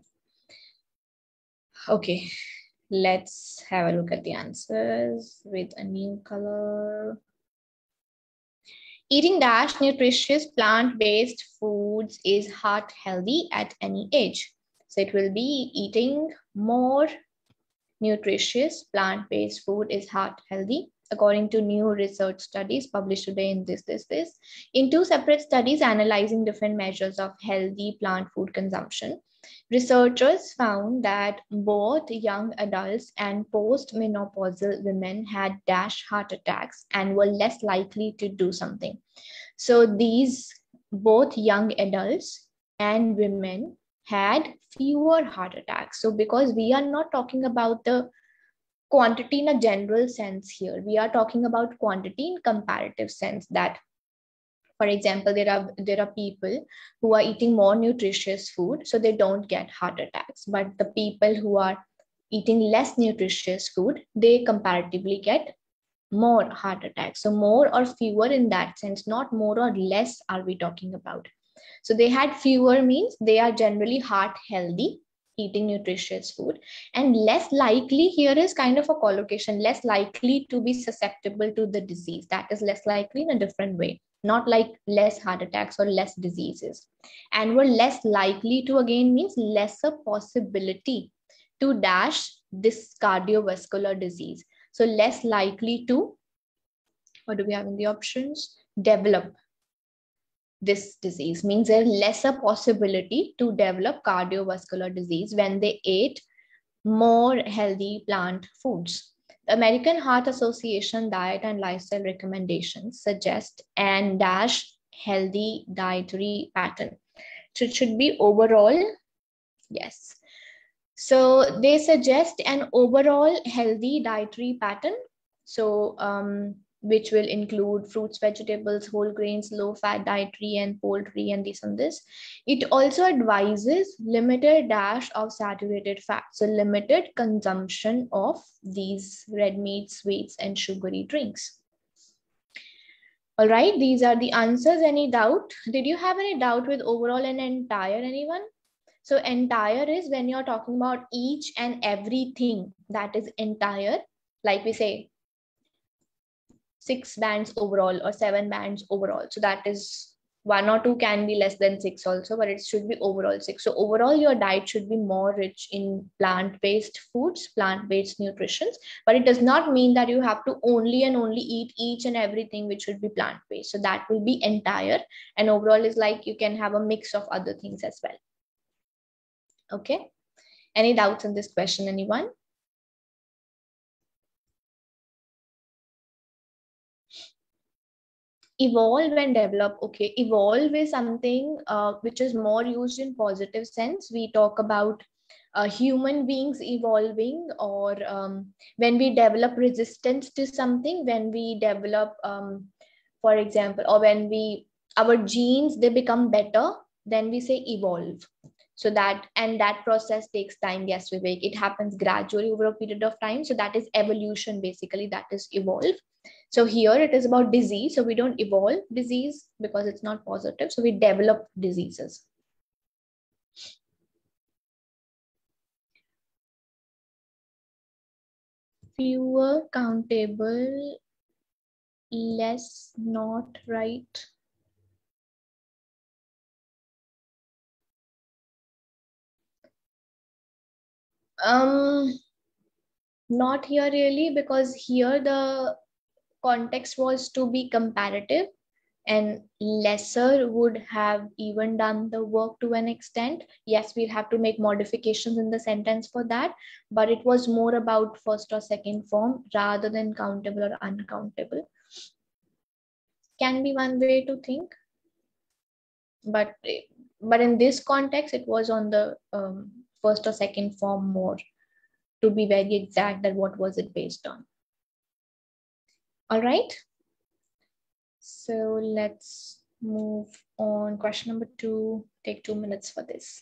Okay, let's have a look at the answers with a new color. Eating dash nutritious plant-based foods is heart healthy at any age. So it will be eating more nutritious plant-based food is heart healthy, according to new research studies published today in this. In 2 separate studies analyzing different measures of healthy plant food consumption, researchers found that both young adults and postmenopausal women had dash heart attacks and were less likely to do something. So these both young adults and women had fewer heart attacks. So because we are not talking about the quantity in a general sense here. We are talking about quantity in comparative sense, that for example, there are people who are eating more nutritious food, so they don't get heart attacks. But the people who are eating less nutritious food, they comparatively get more heart attacks. So more or fewer in that sense, not more or less are we talking about. So they had fewer means they are generally heart healthy, eating nutritious food, and less likely here is kind of a collocation, less likely to be susceptible to the disease. That is less likely in a different way, not like less heart attacks or less diseases. And were less likely to again means lesser possibility to dash this cardiovascular disease. So less likely to, what do we have in the options? Develop this disease, means there's lesser possibility to develop cardiovascular disease when they ate more healthy plant foods. The American Heart Association diet and lifestyle recommendations suggest an dash healthy dietary pattern. So it should be overall, yes. So they suggest an overall healthy dietary pattern. So which will include fruits, vegetables, whole grains, low-fat dietary, and poultry, and this and this. It also advises limited dash of saturated fat, so limited consumption of these red meats, sweets, and sugary drinks. All right, these are the answers. Any doubt? Did you have any doubt with overall and entire, anyone? So entire is when you're talking about each and everything, that is entire. Like we say, 6 bands overall or 7 bands overall. So that is 1 or 2 can be less than 6 also, but it should be overall 6. So overall, your diet should be more rich in plant-based foods, plant-based nutrition, but it does not mean that you have to only and only eat each and everything which should be plant-based. So that will be entire, and overall is like you can have a mix of other things as well. Okay. Any doubts in this question, anyone? Evolve and develop. Okay, evolve is something which is more used in positive sense. We talk about human beings evolving, or when we develop resistance to something, when we develop, for example, or when our genes, they become better, then we say evolve. So that, and that process takes time. Yes, Vivek, it happens gradually over a period of time. So that is evolution, basically, that is evolve. So here it is about disease. So we don't evolve disease because it's not positive. So we develop diseases. Fewer, countable, less, not right. Not here really, because here the context was to be comparative, and lesser would have even done the work to an extent. Yes, we'll have to make modifications in the sentence for that, but it was more about first or second form rather than countable or uncountable. Can be one way to think, but in this context, it was on the first or second form more, to be very exact, that what was it based on. All right. So let's move on. Question number 2, take 2 minutes for this.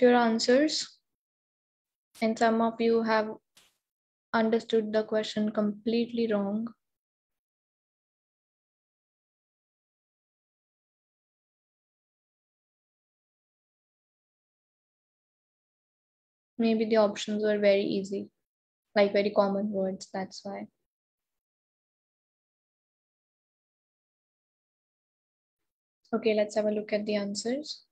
your answers. And some of you have understood the question completely wrong. Maybe the options were very easy, like very common words, that's why. Okay, let's have a look at the answers.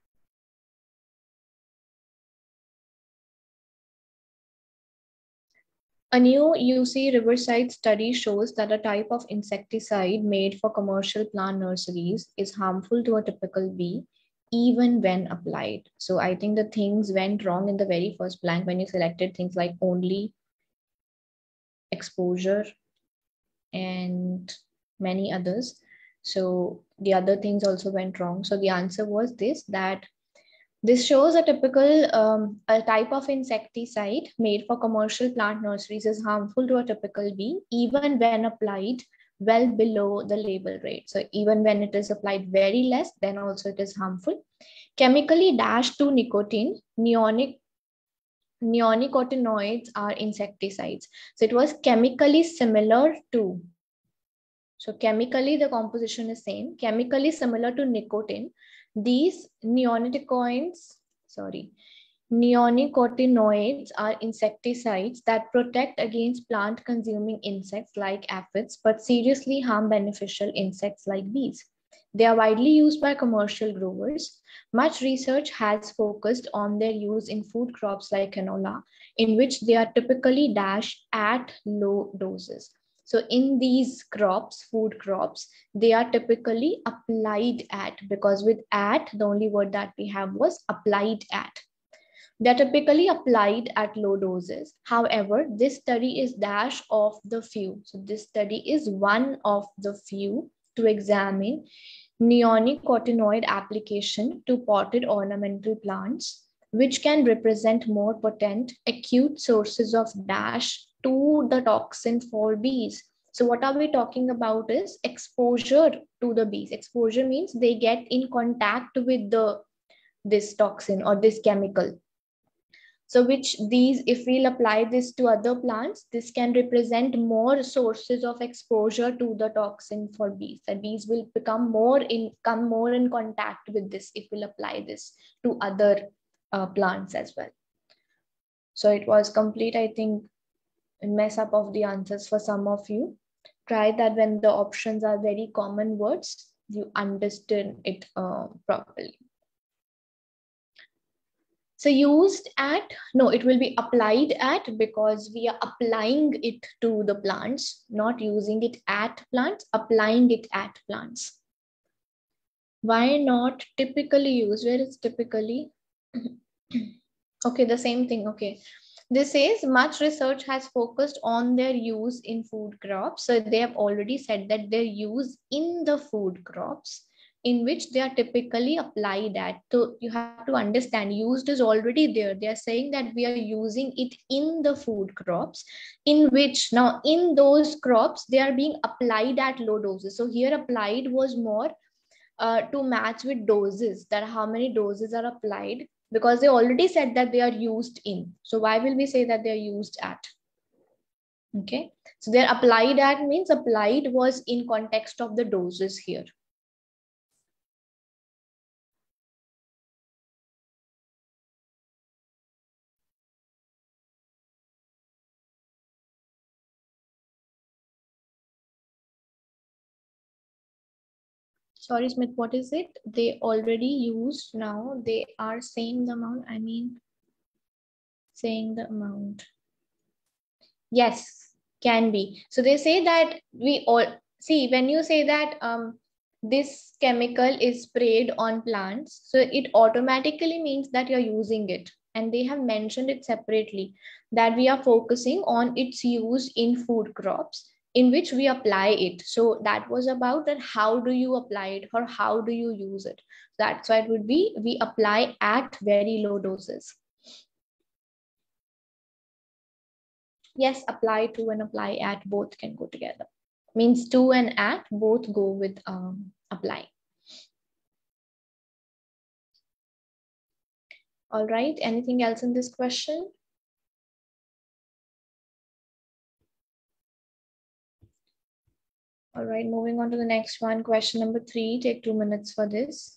A new UC Riverside study shows that a type of insecticide made for commercial plant nurseries is harmful to a typical bee, even when applied. So I think the things went wrong in the very first blank when you selected things like only, exposure, and many others. So the other things also went wrong. So the answer was this, that this shows a typical a type of insecticide made for commercial plant nurseries is harmful to a typical bee, even when applied well below the label rate. So even when it is applied very less, then also it is harmful. Chemically dashed to nicotine, neonicotinoids are insecticides. So it was chemically similar to. So chemically, the composition is same. Chemically similar to nicotine, these neonicotinoids are insecticides that protect against plant-consuming insects like aphids, but seriously harm beneficial insects like bees. They are widely used by commercial growers. Much research has focused on their use in food crops like canola, in which they are typically dashed at low doses. So in these crops, food crops, they are typically applied at, because with at, the only word that we have was applied at. They're typically applied at low doses. However, this study is dash of the few. So this study is one of the few to examine neonicotinoid application to potted ornamental plants, which can represent more potent acute sources of dash to the toxin for bees. So what are we talking about is exposure to the bees. Exposure means they get in contact with this toxin or this chemical. So which these, if we'll apply this to other plants, this can represent more sources of exposure to the toxin for bees. The bees will come more in contact with this if we'll apply this to other plants as well. So it was complete, I think, mess up of the answers for some of you. Try that when the options are very common words, you understand it properly. So used at, no, it will be applied at, because we are applying it to the plants, not using it at plants, applying it at plants. Why not typically used? Where is typically? Okay, the same thing. Okay. This says much research has focused on their use in food crops. So they have already said that their use in the food crops in which they are typically applied at. So you have to understand, used is already there. They are saying that we are using it in the food crops, in which now in those crops, they are being applied at low doses. So here applied was more to match with doses, that how many doses are applied, because they already said that they are used in. So why will we say that they are used at? Okay, so they're applied at means applied was in context of the doses here. Sorry, Smith, what is it? They already used, now they are saying the amount. I mean, saying the amount. Yes, can be. So they say that we all see when you say that this chemical is sprayed on plants, so it automatically means that you're using it. And they have mentioned it separately that we are focusing on its use in food crops in which we apply it. So that was about that how do you apply it or how do you use it. That's why it would be we apply at very low doses. Yes, apply to and apply at both can go together. Means to and at both go with apply. All right, anything else in this question? All right, moving on to the next one. Question number 3, take 2 minutes for this.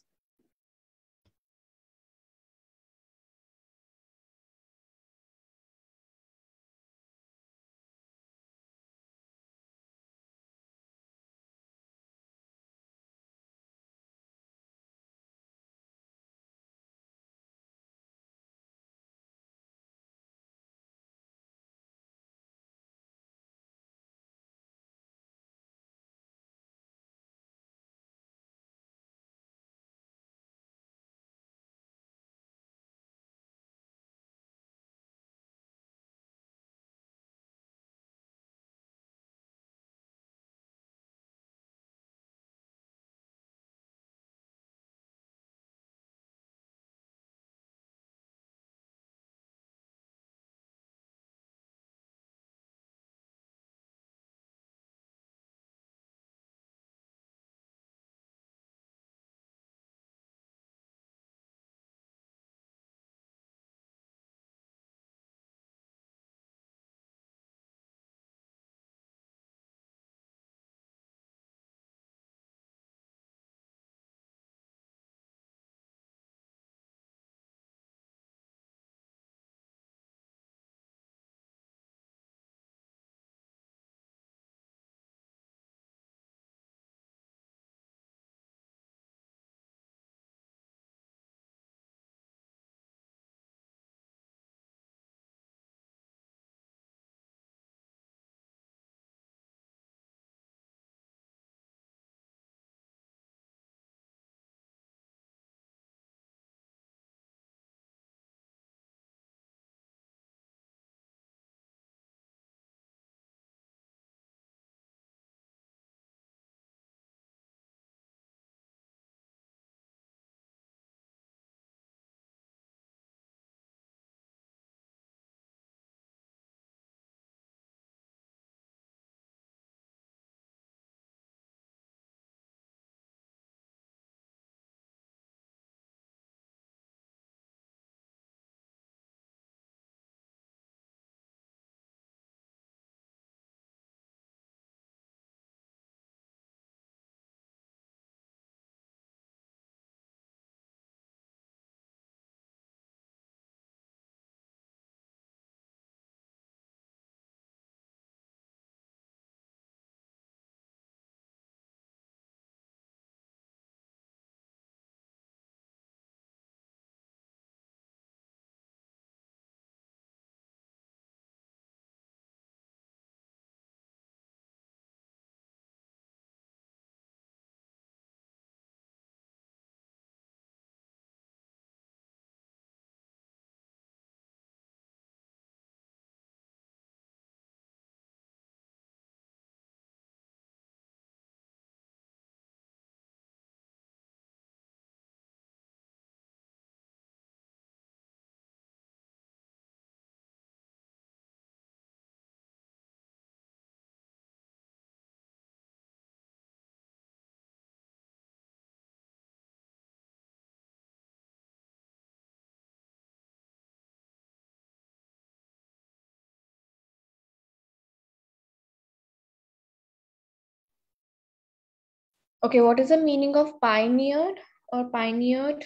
Okay, what is the meaning of pioneered or pioneered?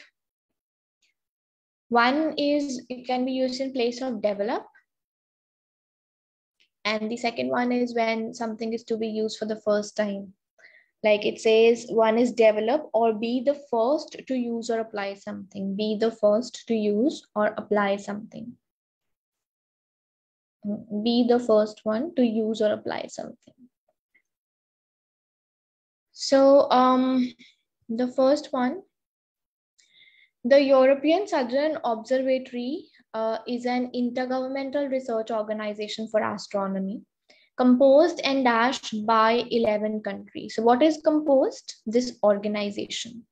One is it can be used in place of develop. And the second one is when something is to be used for the first time. Like it says, one is develop or be the first to use or apply something. Be the first to use or apply something. Be the first one to use or apply something. So the first one, the European Southern Observatory is an intergovernmental research organization for astronomy, composed and dashed by 11 countries. So what is composed? This organization.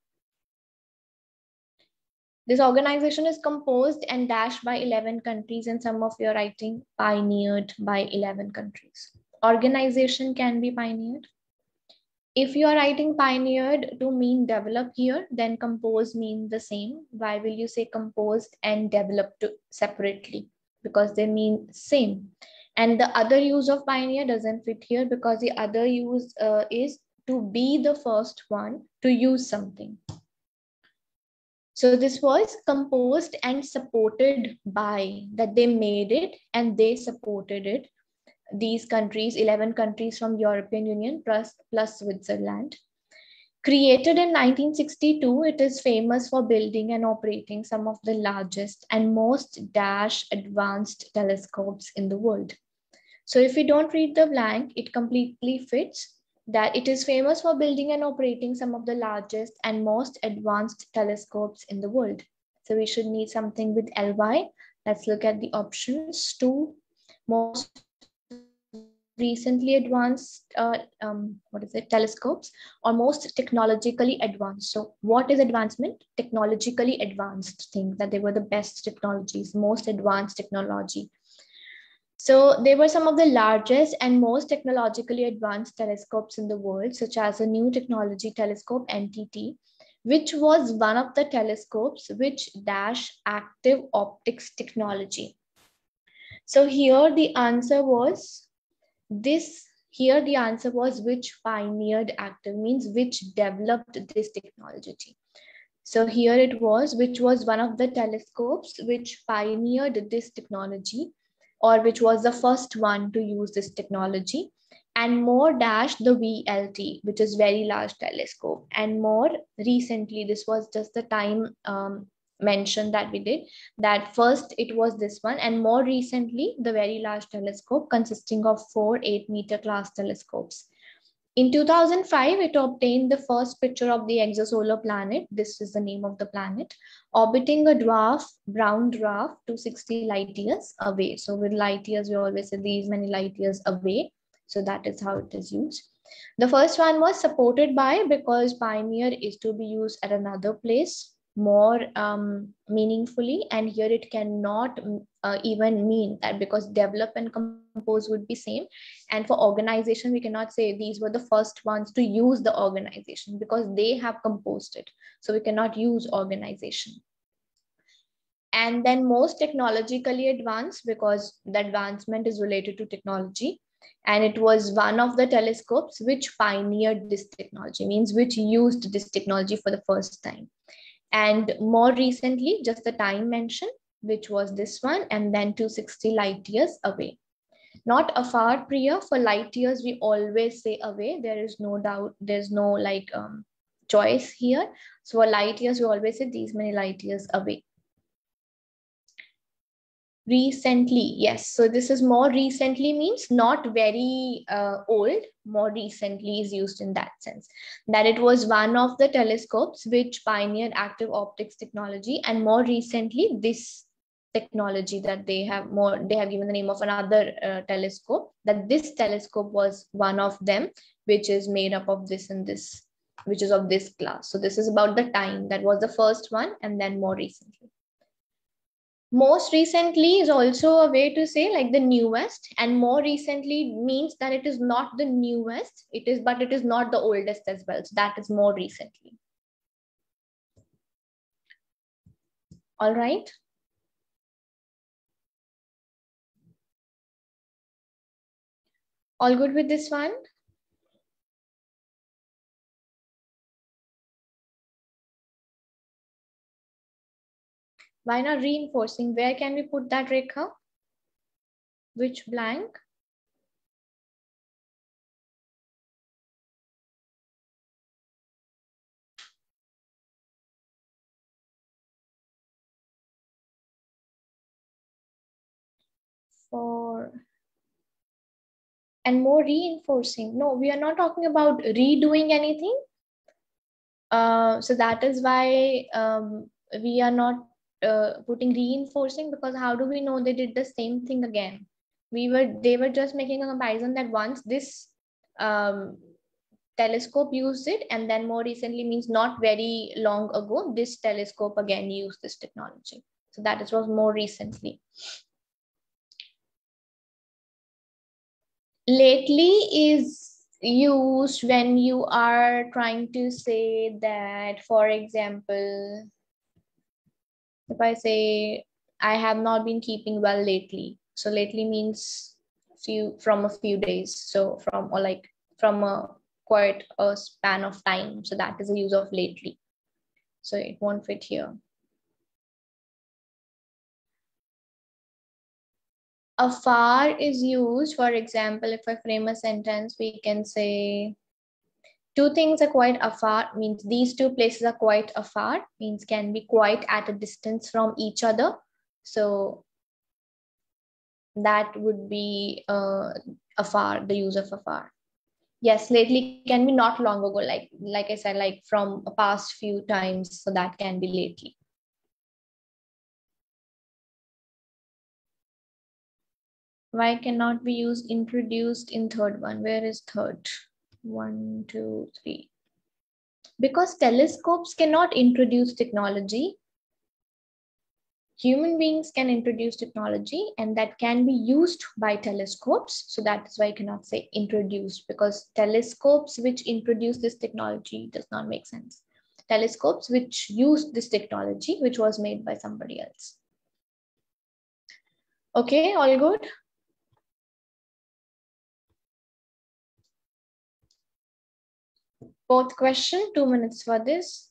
This organization is composed and dashed by 11 countries, and some of you are writing pioneered by 11 countries. Organization can be pioneered. If you are writing pioneered to mean develop here, then composed mean the same. Why will you say composed and developed separately? Because they mean same. And the other use of pioneer doesn't fit here because the other use is to be the first one to use something. So this was composed and supported by, that they made it and they supported it. These countries, 11 countries from European Union plus Switzerland. Created in 1962, it is famous for building and operating some of the largest and most advanced telescopes in the world. So if we don't read the blank, it completely fits that it is famous for building and operating some of the largest and most advanced telescopes in the world. So we should need something with ly. Let's look at the options. 2, most recently advanced telescopes, or most technologically advanced. So what is advancement? Technologically advanced thing, that they were the best technologies, most advanced technology. So they were some of the largest and most technologically advanced telescopes in the world, such as the New Technology Telescope, NTT, which was one of the telescopes which active optics technology. So here the answer was this. Here the answer was which pioneered active, means which developed this technology. So here it was, which was one of the telescopes which pioneered this technology, or which was the first one to use this technology, and more the VLT, which is very large telescope. And more recently, this was just the time mention that we did, that first it was this one, and more recently the very large telescope consisting of 4 8-meter class telescopes. In 2005, it obtained the first picture of the exosolar planet. This is the name of the planet, orbiting a brown dwarf 260 light years away. So with light years, we always say these many light years away. So that is how it is used. The first one was supported by, because pioneer is to be used at another place more meaningfully, and here it cannot even mean that, because develop and compose would be same. And for organization, we cannot say these were the first ones to use the organization, because they have composed it. So we cannot use organization. And then most technologically advanced, because the advancement is related to technology. And it was one of the telescopes which pioneered this technology, means which used this technology for the first time. And more recently, just the time mentioned, which was this one, and then 260 light years away. Not afar, Priya. For light years, we always say away. There is no doubt, there's no choice here. So for light years, we always say these many light years away. Recently, yes. So this is more recently, means not very old. More recently is used in that sense, that it was one of the telescopes which pioneered active optics technology. And more recently, this technology that they have given the name of another telescope, that this telescope was one of them, which is made up of this and this, which is of this class. So this is about the time, that was the first one, and then more recently. Most recently is also a way to say like the newest, and more recently means that it is not the newest, but it is not the oldest as well. So that is more recently. All right. All good with this one? Why not reinforcing? Where can we put that, Rekha? Which blank? For and more reinforcing. No, we are not talking about redoing anything. So that is why we are not putting reinforcing, because how do we know they did the same thing again? They were just making a comparison that once this um, telescope used it, and then more recently means not very long ago, this telescope again used this technology. So that was more recently. Lately is used when you are trying to say that, for example, if I say, I have not been keeping well lately. So lately means from a few days. So from, or like from a quite a span of time. So that is the use of lately. So it won't fit here. Afar is used, for example, if I frame a sentence, we can say, two things are quite afar, means these two places are quite afar, means can be quite at a distance from each other. So that would be afar, the use of afar. Yes, lately can be not long ago, like I said, like from a past few times. So that can be lately. Why cannot we use introduced in third one? Where is third? 1, 2, 3. Because telescopes cannot introduce technology. Human beings can introduce technology, and that can be used by telescopes. So that is why I cannot say introduced, because telescopes which introduce this technology does not make sense. Telescopes which use this technology, which was made by somebody else. Okay, all good? Fourth question, 2 minutes for this.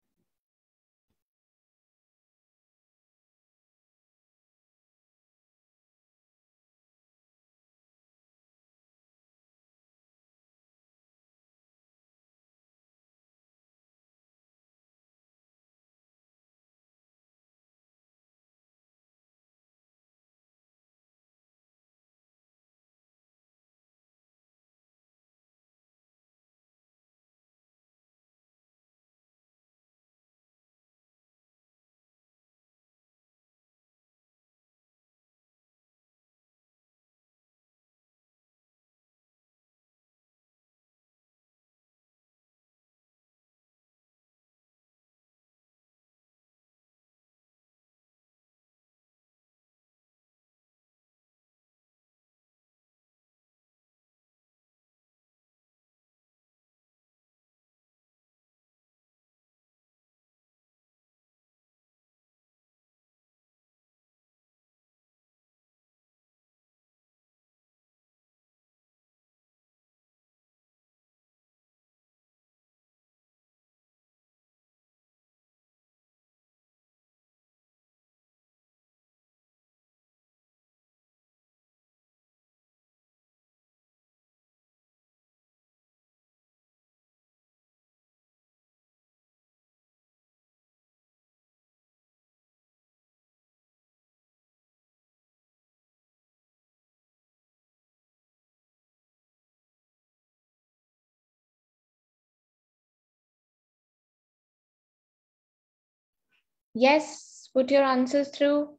Yes, put your answers through.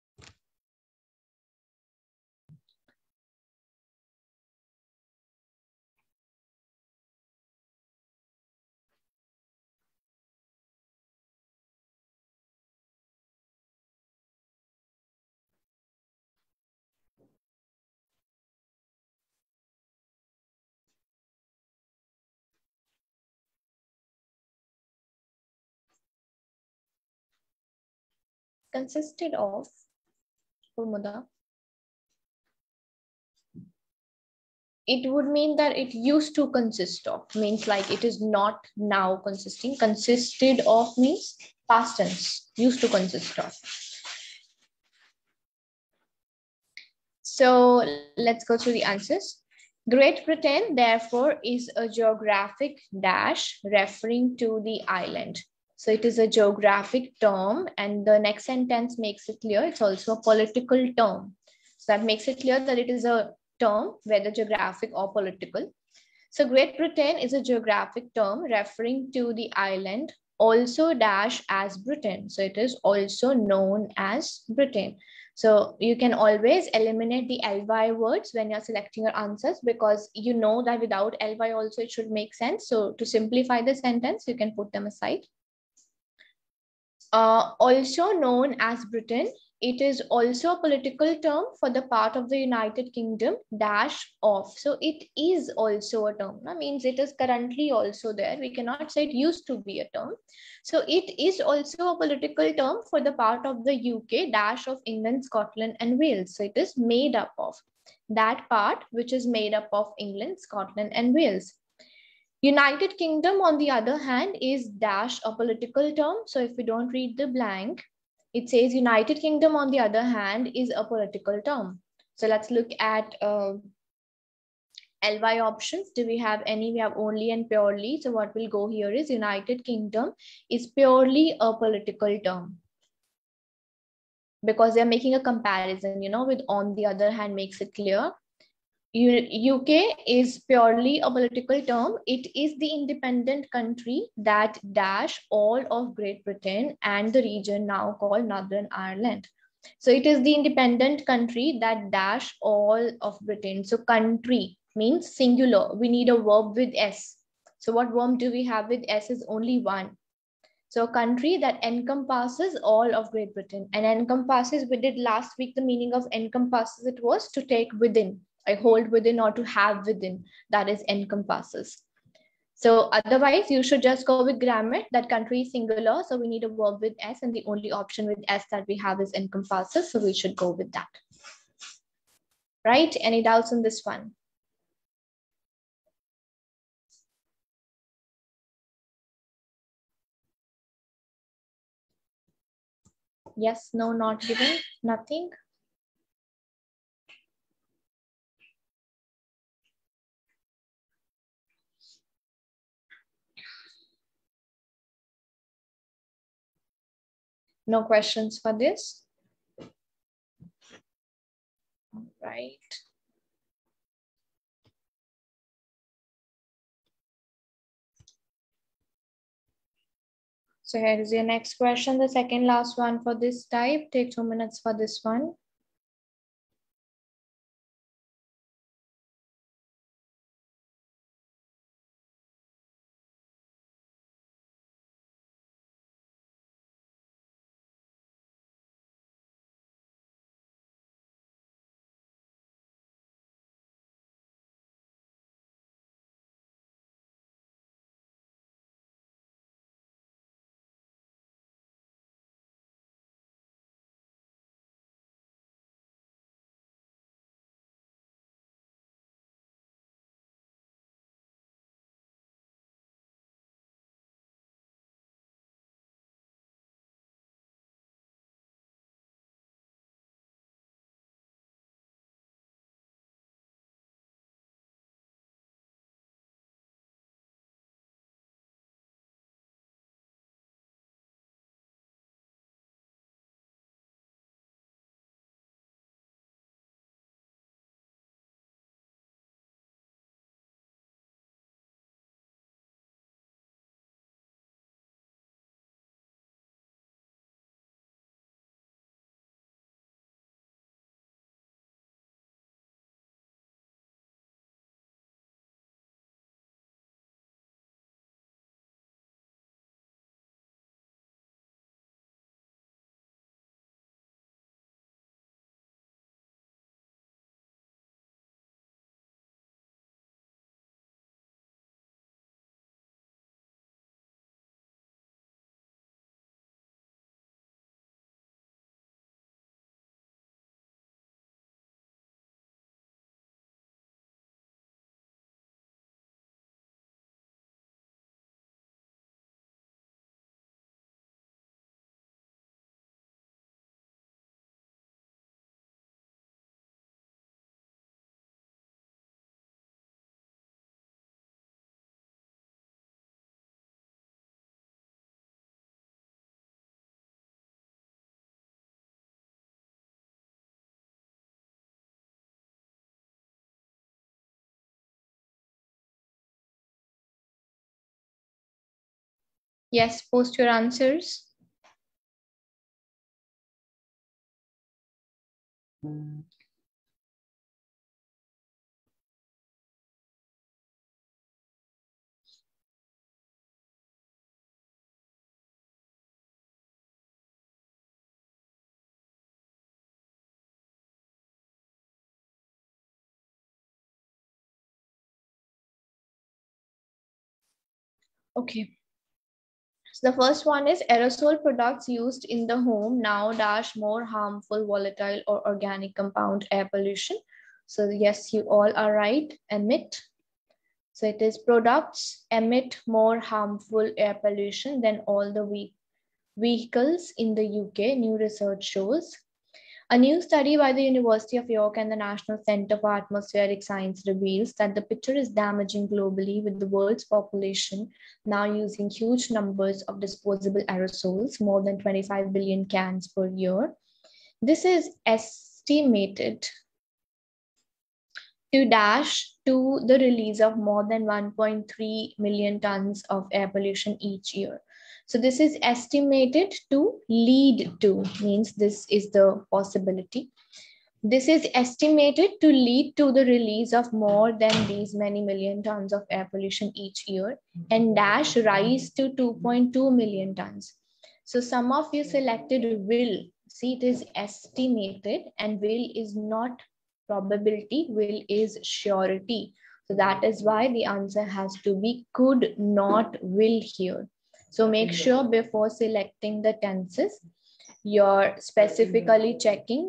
Consisted of, Urmuda. It would mean that it used to consist of, means like it is not now consisting. Consisted of means past tense, used to consist of. So let's go through the answers. Great Britain, therefore, is a geographic dash referring to the island. So it is a geographic term, and the next sentence makes it clear it's also a political term. So that makes it clear that it is a term, whether geographic or political. So Great Britain is a geographic term referring to the island, also dash as Britain. So it is also known as Britain. So you can always eliminate the ly words when you're selecting your answers, because you know that without ly also it should make sense. So to simplify the sentence, you can put them aside. Also known as Britain It is also a political term for the part of the United Kingdom dash of. So it is also a term. That means it is currently also there. We cannot say it used to be a term. So it is also a political term for the part of the UK dash of England, Scotland, and Wales. So it is made up of that part which is made up of England, Scotland, and Wales. United Kingdom, on the other hand, is dash a political term. So if we don't read the blank, it says United Kingdom, on the other hand, is a political term. So let's look at LY options. Do we have any? We have only and purely. So what will go here is United Kingdom is purely a political term, because they're making a comparison, with on the other hand makes it clear. UK is purely a political term. It is the independent country that dash all of Great Britain and the region now called Northern Ireland. So it is the independent country that dash all of Britain. So country means singular. We need a verb with S. So what verb do we have with S is only one. So a country that encompasses all of Great Britain. And encompasses, we did last week, the meaning of encompasses, it was to take within, like hold within or to have within, that is encompasses. So otherwise you should just go with grammar, that country is singular. So we need a verb with S, and the only option with S that we have is encompasses. So we should go with that. Right? Any doubts on this one? Yes, no, not given, nothing. No questions for this? All right. So here is your next question, the second last one for this type. Take 2 minutes for this one. Yes, post your answers. Okay. So the first one is aerosol products used in the home now dash more harmful volatile or organic compound air pollution. So yes, you all are right. Emit. So it is products emit more harmful air pollution than all the vehicles in the UK, new research shows. A new study by the University of York and the National Center for Atmospheric Science reveals that the picture is damaging globally, with the world's population now using huge numbers of disposable aerosols, more than 25 billion cans per year. This is estimated to dash to the release of more than 1.3 million tons of air pollution each year. So this is estimated to lead to, means this is the possibility. This is estimated to lead to the release of more than these many million tons of air pollution each year, and dash rise to 2.2 million tons. So some of you selected will. See, it is estimated, and will is not probability, will is surety. So that is why the answer has to be could, not, will here. So make sure before selecting the tenses, you're specifically checking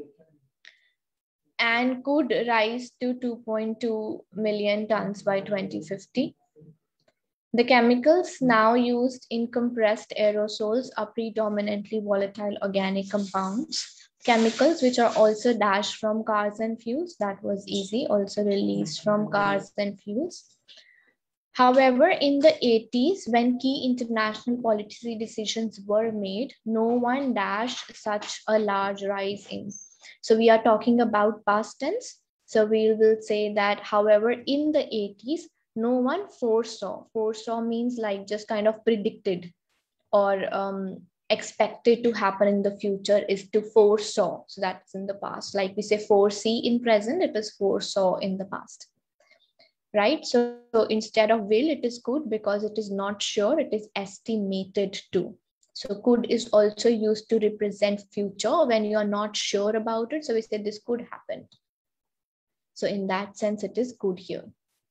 and could rise to 2.2 million tons by 2050. The chemicals now used in compressed aerosols are predominantly volatile organic compounds. Chemicals which are also dashed from cars and fuels, that was easy, also released from cars and fuels. However, in the 80s, when key international policy decisions were made, no one dashed such a large rise in. So we are talking about past tense. So we will say that, however, in the 80s, no one foresaw. Foresaw means like just kind of predicted or expected to happen in the future is to foresaw. So that's in the past. Like we say foresee in present, it is foresaw in the past. Right? So instead of will, it is could, because it is not sure, it is estimated to. So could is also used to represent future when you are not sure about it. So we say this could happen. So in that sense, it is could here.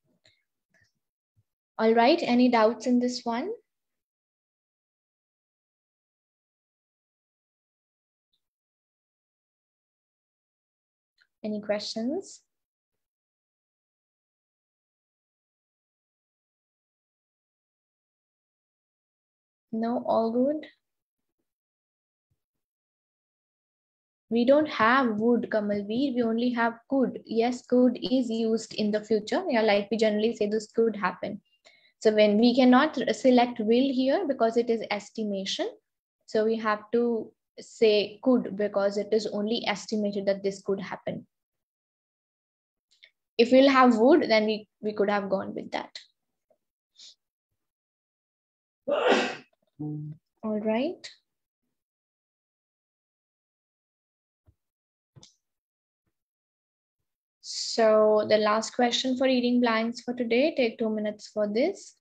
All right, any doubts in this one? Any questions? No, all good. We don't have would, Kamalveer, we only have could. Yes, could is used in the future. Yeah, like we generally say this could happen. So when we cannot select will here because it is estimation. So we have to say could because it is only estimated that this could happen. If we'll have would, then we could have gone with that. All right. So the last question for reading blanks for today, take 2 minutes for this.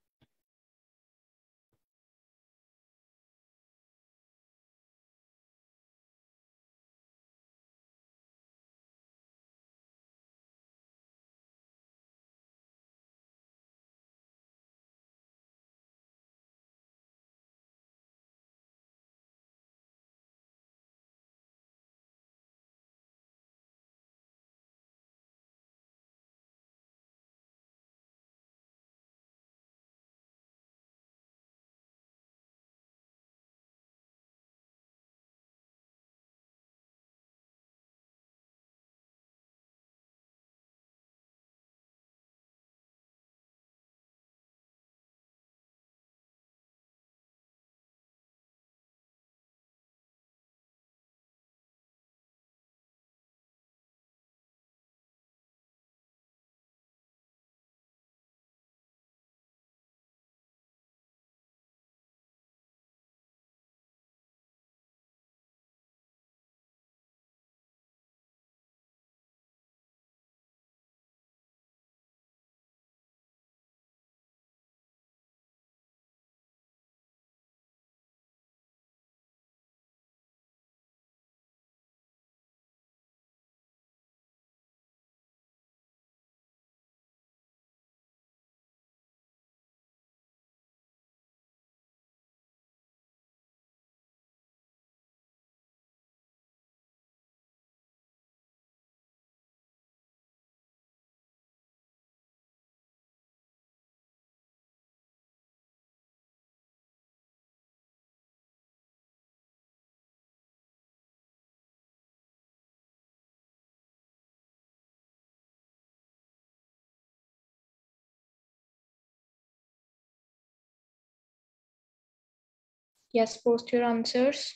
Yes, post your answers.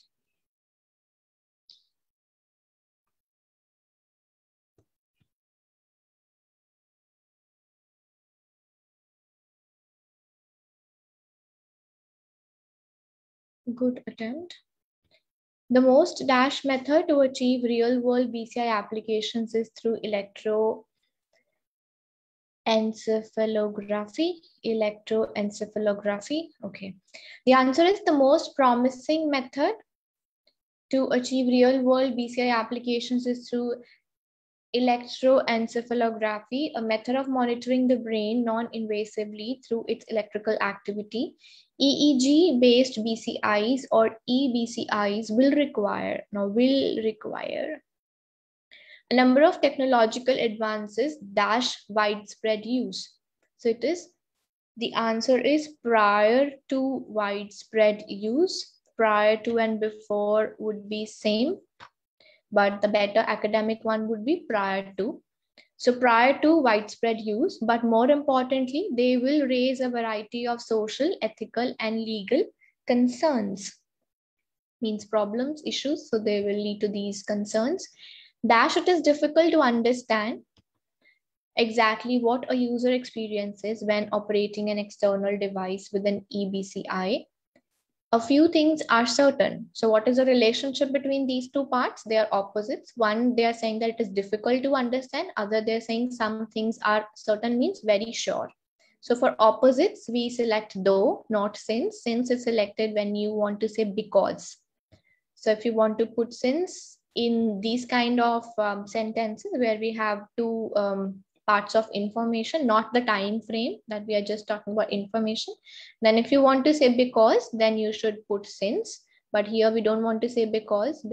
Good attempt. The most dash method to achieve real-world BCI applications is through electroencephalography. Okay. The answer is the most promising method to achieve real-world BCI applications is through electroencephalography, a method of monitoring the brain non-invasively through its electrical activity. EEG-based BCIs or eBCIs will require a number of technological advances dash widespread use. So it is, the answer is prior to widespread use. Prior to and before would be same, but the better academic one would be prior to. So prior to widespread use, but more importantly, they will raise a variety of social, ethical, and legal concerns. Means problems, issues, so they will lead to these concerns. Dash, it is difficult to understand exactly what a user experiences when operating an external device with an eBCI. A few things are certain. So what is the relationship between these two parts? They are opposites. One, they are saying that it is difficult to understand. Other, they're saying some things are certain means very sure. So for opposites, we select though, not since. Since is selected when you want to say because. So if you want to put since in these kind of sentences where we have two parts of information, not the time frame that we are just talking about information, then if you want to say because, then you should put since. But here we don't want to say because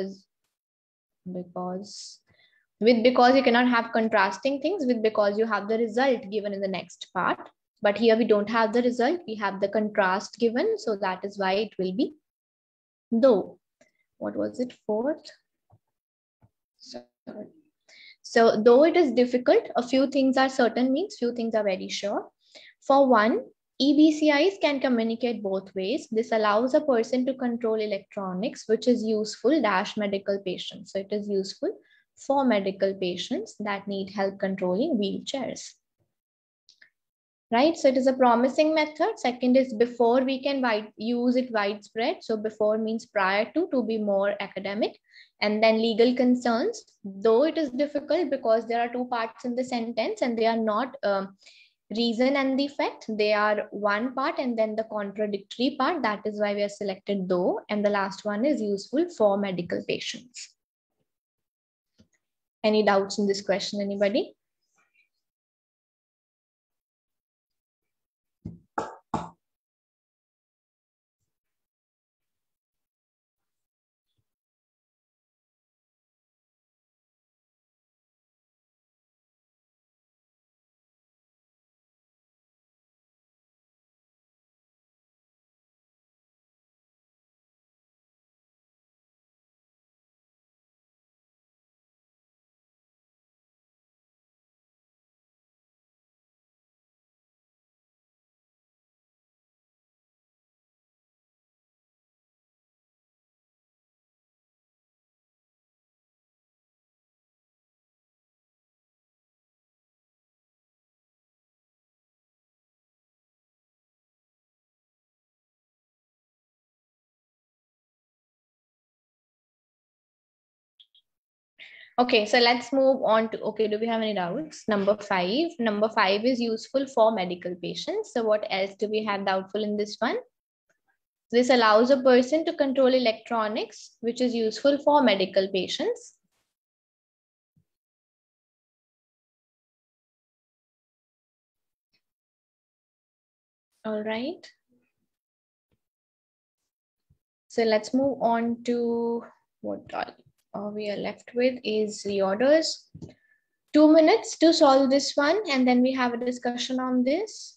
with because you cannot have contrasting things. With because you have the result given in the next part. But here we don't have the result, we have the contrast given. So that is why it will be though. What was it? Fourth. So though it is difficult, a few things are certain means few things are very sure. For one, eBCIs can communicate both ways. This allows a person to control electronics, which is useful dash medical patients. So it is useful for medical patients that need help controlling wheelchairs. Right, so it is a promising method. Second is before we can use it widespread. So before means prior to be more academic. And then legal concerns, though it is difficult because there are two parts in the sentence and they are not reason and the effect. They are one part and then the contradictory part. That is why we have selected though. And the last one is useful for medical patients. Any doubts in this question, anybody? Okay, so let's move on to, okay, do we have any doubts? Number 5. Number 5 is useful for medical patients. So what else do we have doubtful in this one? This allows a person to control electronics, which is useful for medical patients. All right. So let's move on to what we are left with is reorders. 2 minutes to solve this one, and then we have a discussion on this.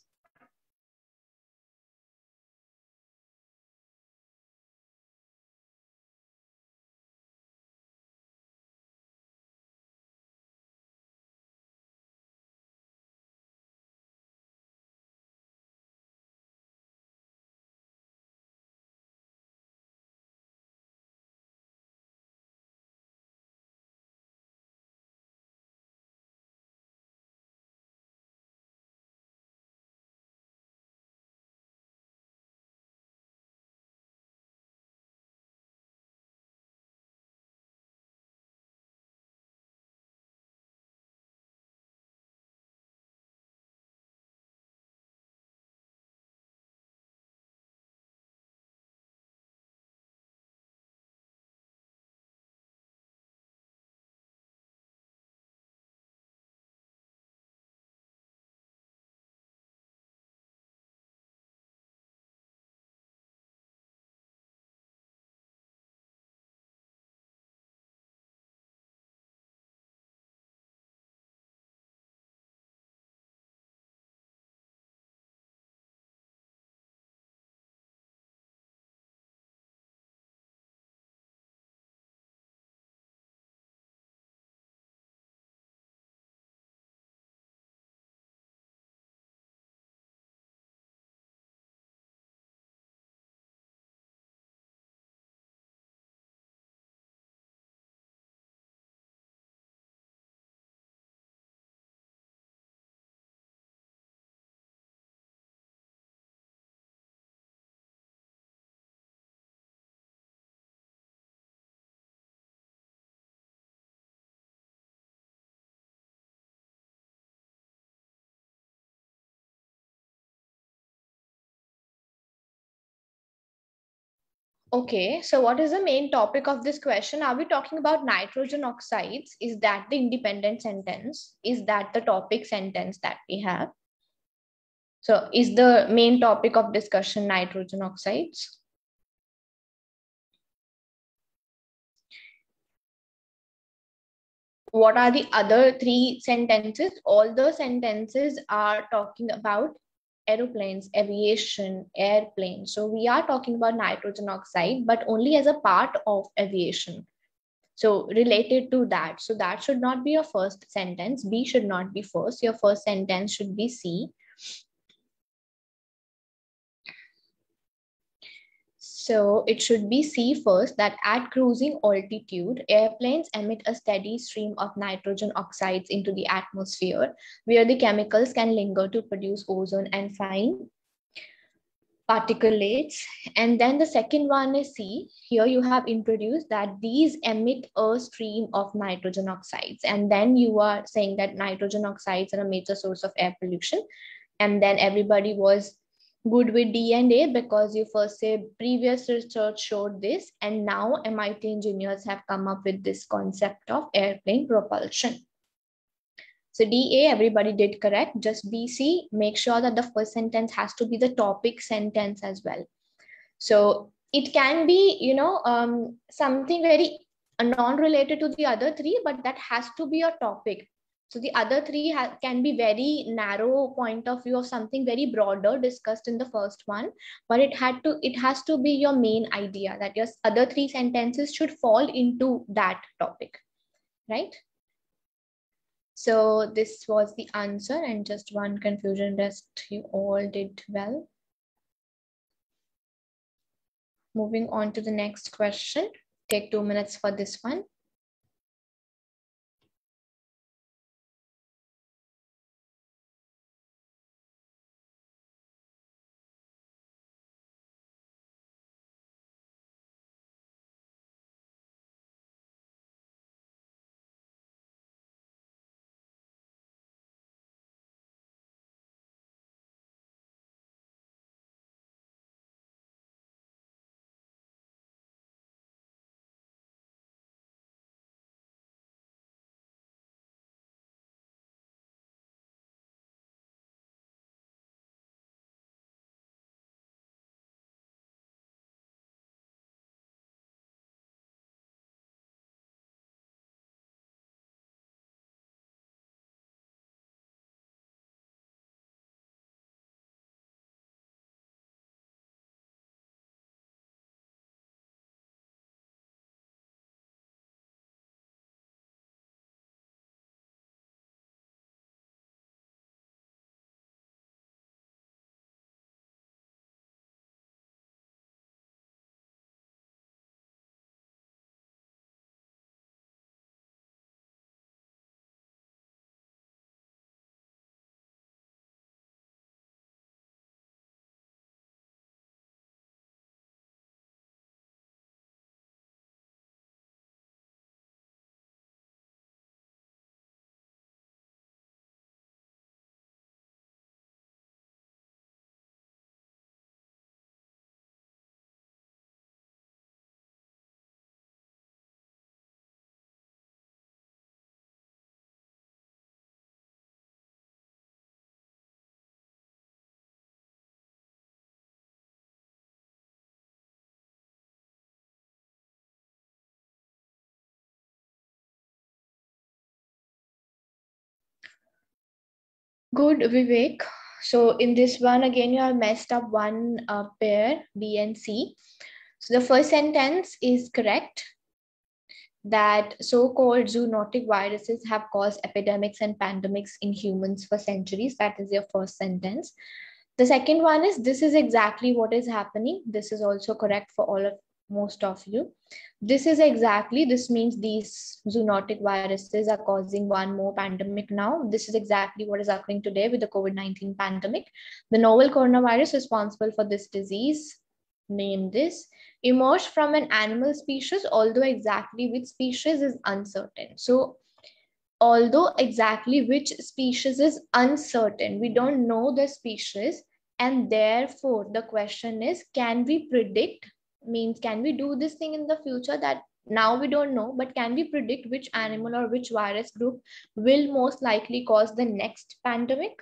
Okay, so what is the main topic of this question? Are we talking about nitrogen oxides? Is that the independent sentence? Is that the topic sentence that we have? So is the main topic of discussion nitrogen oxides? What are the other three sentences? All the sentences are talking about aeroplanes, aviation, airplanes. So we are talking about nitrogen oxide, but only as a part of aviation. So related to that. So that should not be your first sentence. B should not be first. Your first sentence should be C. So it should be C first, that at cruising altitude, airplanes emit a steady stream of nitrogen oxides into the atmosphere, where the chemicals can linger to produce ozone and fine particulates. And then the second one is C. Here you have introduced that these emit a stream of nitrogen oxides. And then you are saying that nitrogen oxides are a major source of air pollution. And then everybody was good with D and A because you first say previous research showed this, and now MIT engineers have come up with this concept of airplane propulsion. So DA, everybody did correct. Just BC, make sure that the first sentence has to be the topic sentence as well. So it can be, something very non-related to the other three, but that has to be a topic. So the other three can be very narrow point of view of something very broader discussed in the first one, but it has to be your main idea that your other three sentences should fall into that topic, right? So this was the answer, and just one confusion, rest you all did well. Moving on to the next question. Take 2 minutes for this one. Good, Vivek. So in this one, again, you have messed up one pair, B and C. So the first sentence is correct, that so-called zoonotic viruses have caused epidemics and pandemics in humans for centuries. That is your first sentence. The second one is, this is exactly what is happening. This is also correct for most of you. This means these zoonotic viruses are causing one more pandemic now. This is exactly what is occurring today with the COVID-19 pandemic. The novel coronavirus responsible for this disease, name this, emerged from an animal species, although exactly which species is uncertain. So although exactly which species is uncertain, we don't know the species, and therefore the question is, can we predict Means can we do this thing in the future? That now we don't know, but can we predict which animal or which virus group will most likely cause the next pandemic?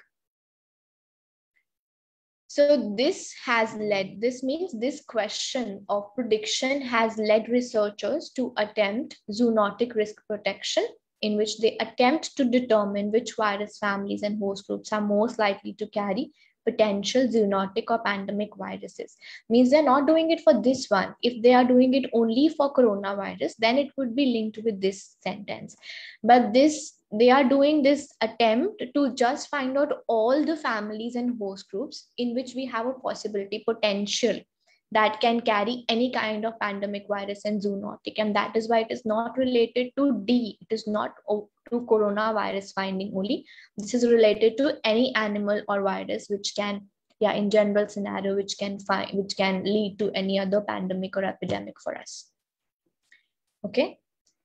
So this means this question of prediction has led researchers to attempt zoonotic risk protection, in which they attempt to determine which virus families and host groups are most likely to carry potential zoonotic or pandemic viruses. Means they're not doing it for this one. If they are doing it only for coronavirus, then it would be linked with this sentence. But they are doing this attempt to just find out all the families and host groups in which we have a possibility potential that can carry any kind of pandemic virus and zoonotic, and that is why it is not related to D. It is not to coronavirus finding only. This is related to any animal or virus which can, yeah, in general scenario, which can lead to any other pandemic or epidemic for us. Okay.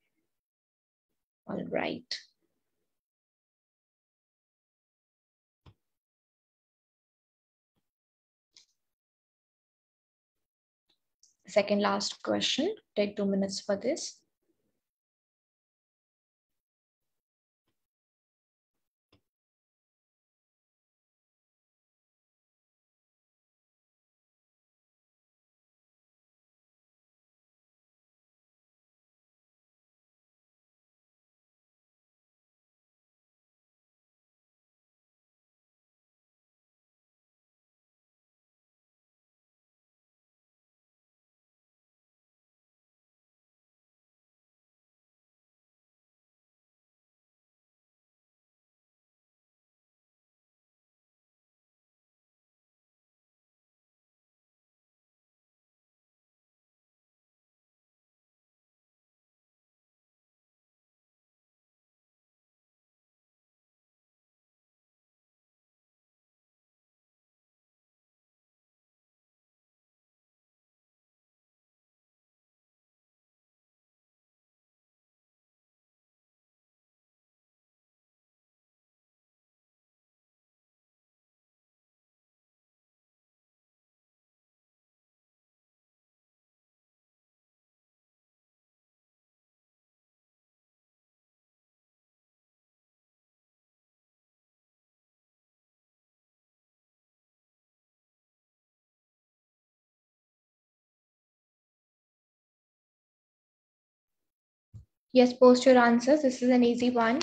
All right. Second last question. Take 2 minutes for this. Yes, post your answers. This is an easy one.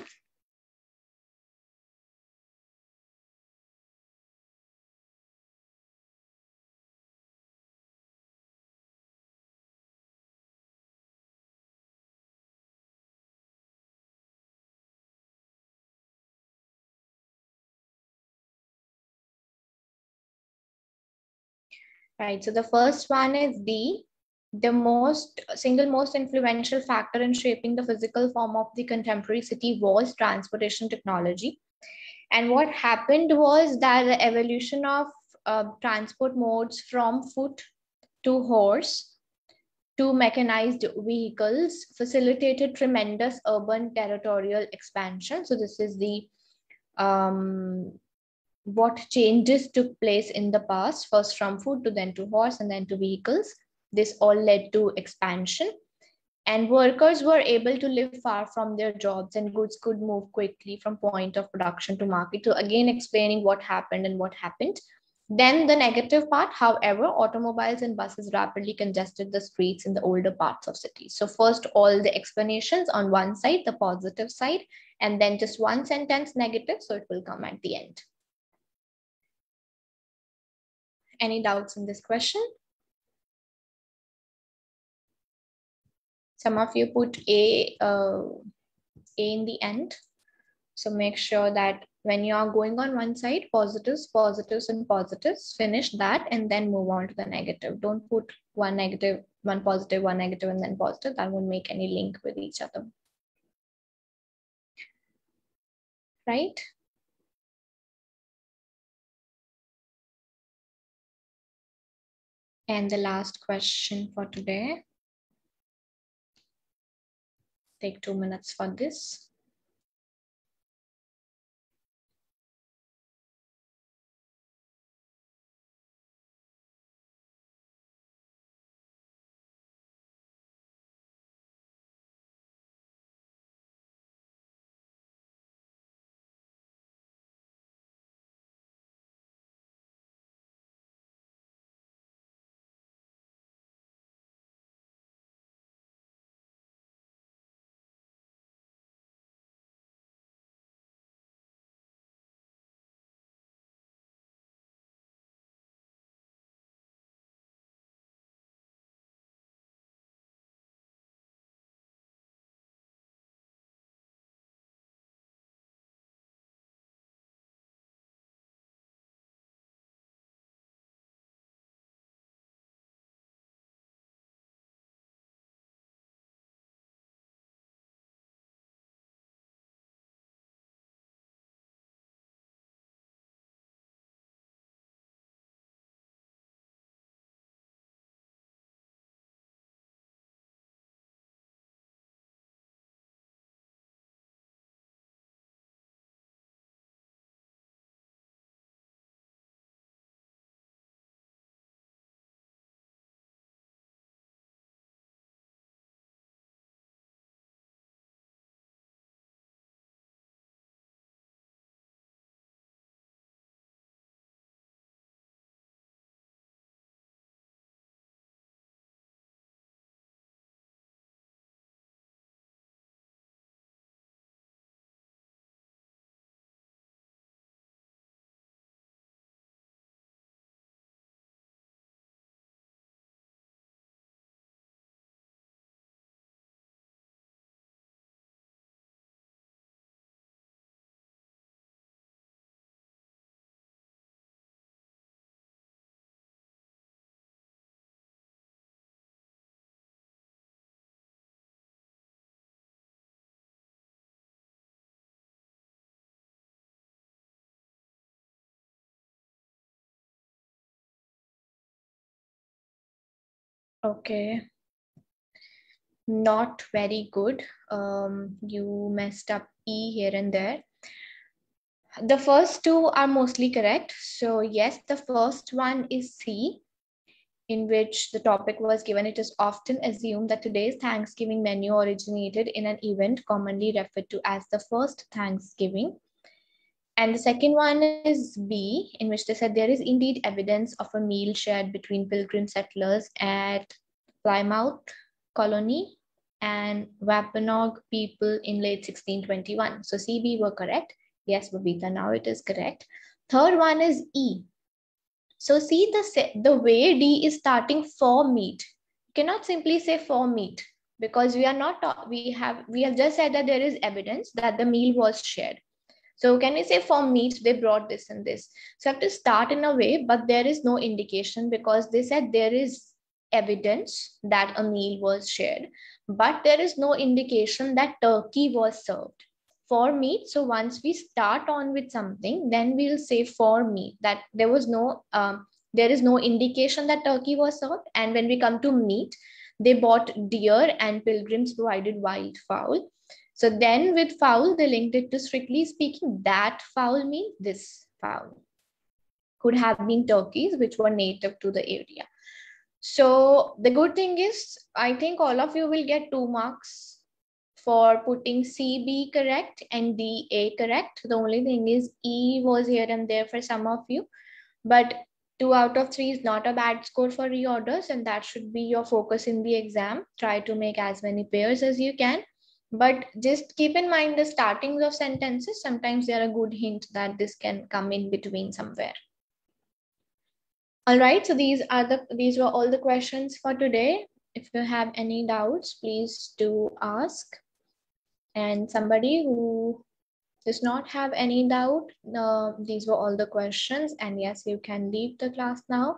Right. So the first one is D. The single most influential factor in shaping the physical form of the contemporary city was transportation technology. And what happened was that the evolution of transport modes from foot to horse to mechanized vehicles facilitated tremendous urban territorial expansion. So this is the what changes took place in the past, first from foot to then to horse and then to vehicles. This all led to expansion, and workers were able to live far from their jobs, and goods could move quickly from point of production to market. So again, explaining what happened and what happened. Then the negative part, however, automobiles and buses rapidly congested the streets in the older parts of cities. So first, all the explanations on one side, the positive side, and then just one sentence negative. So it will come at the end. Any doubts in this question? Some of you put A in the end. So make sure that when you are going on one side, positives, positives, and positives, finish that and then move on to the negative. Don't put one negative, one positive, one negative, and then positive. That won't make any link with each other. Right? And the last question for today. Take 2 minutes for this. Okay. Not very good. You messed up E here and there. The first two are mostly correct. So yes, the first one is C, in which the topic was given. It is often assumed that today's Thanksgiving menu originated in an event commonly referred to as the first Thanksgiving. And the second one is B, in which they said there is indeed evidence of a meal shared between pilgrim settlers at Plymouth colony and Wampanoag people in late 1621. So CB were correct. Yes, Babita, now it is correct. Third one is E. So see the way D is starting for meat. You cannot simply say for meat because we are not, we have just said that there is evidence that the meal was shared. So can we say for meat, they brought this and this. So I have to start in a way, but there is no indication because they said there is evidence that a meal was shared, but there is no indication that turkey was served for meat. So once we start on with something, then we'll say for meat, that there was no, there is no indication that turkey was served. And when we come to meat, they bought deer and pilgrims provided wild fowl. So then with fowl, they linked it to strictly speaking, that fowl means this fowl. Could have been turkeys, which were native to the area. So the good thing is, I think all of you will get 2 marks for putting CB correct and DA correct. The only thing is E was here and there for some of you, but 2 out of 3 is not a bad score for reorders, and that should be your focus in the exam. Try to make as many pairs as you can. But just keep in mind the startings of sentences. Sometimes they are a good hint that this can come in between somewhere. All right, so these were all the questions for today. If you have any doubts, please do ask. And somebody who does not have any doubt, these were all the questions. And yes, you can leave the class now.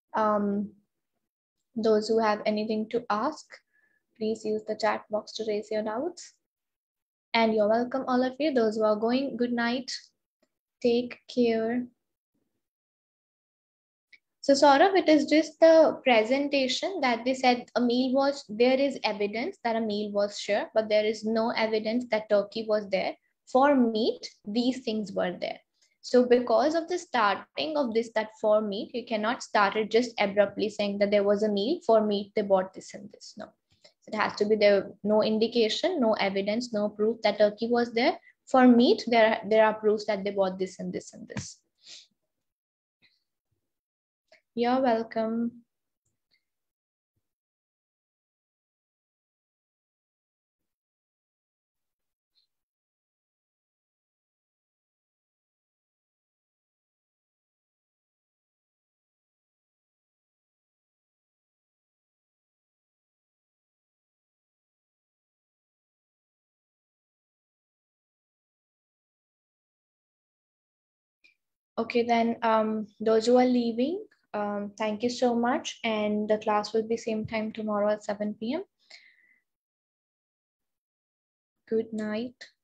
Those who have anything to ask, please use the chat box to raise your doubts. And you're welcome, all of you. Those who are going, good night. Take care. So Saurav, it is just the presentation that they said a meal was, there is evidence that a meal was shared, but there is no evidence that turkey was there. For meat, these things were there. So because of the starting of this, that for meat, you cannot start it just abruptly saying that there was a meal. For meat, they bought this and this. No, it has to be there. No indication, no evidence, no proof that turkey was there. For meat, there are proofs that they bought this and this and this. You're welcome. Okay, then those who are leaving, thank you so much. And the class will be same time tomorrow at 7 p.m. Good night.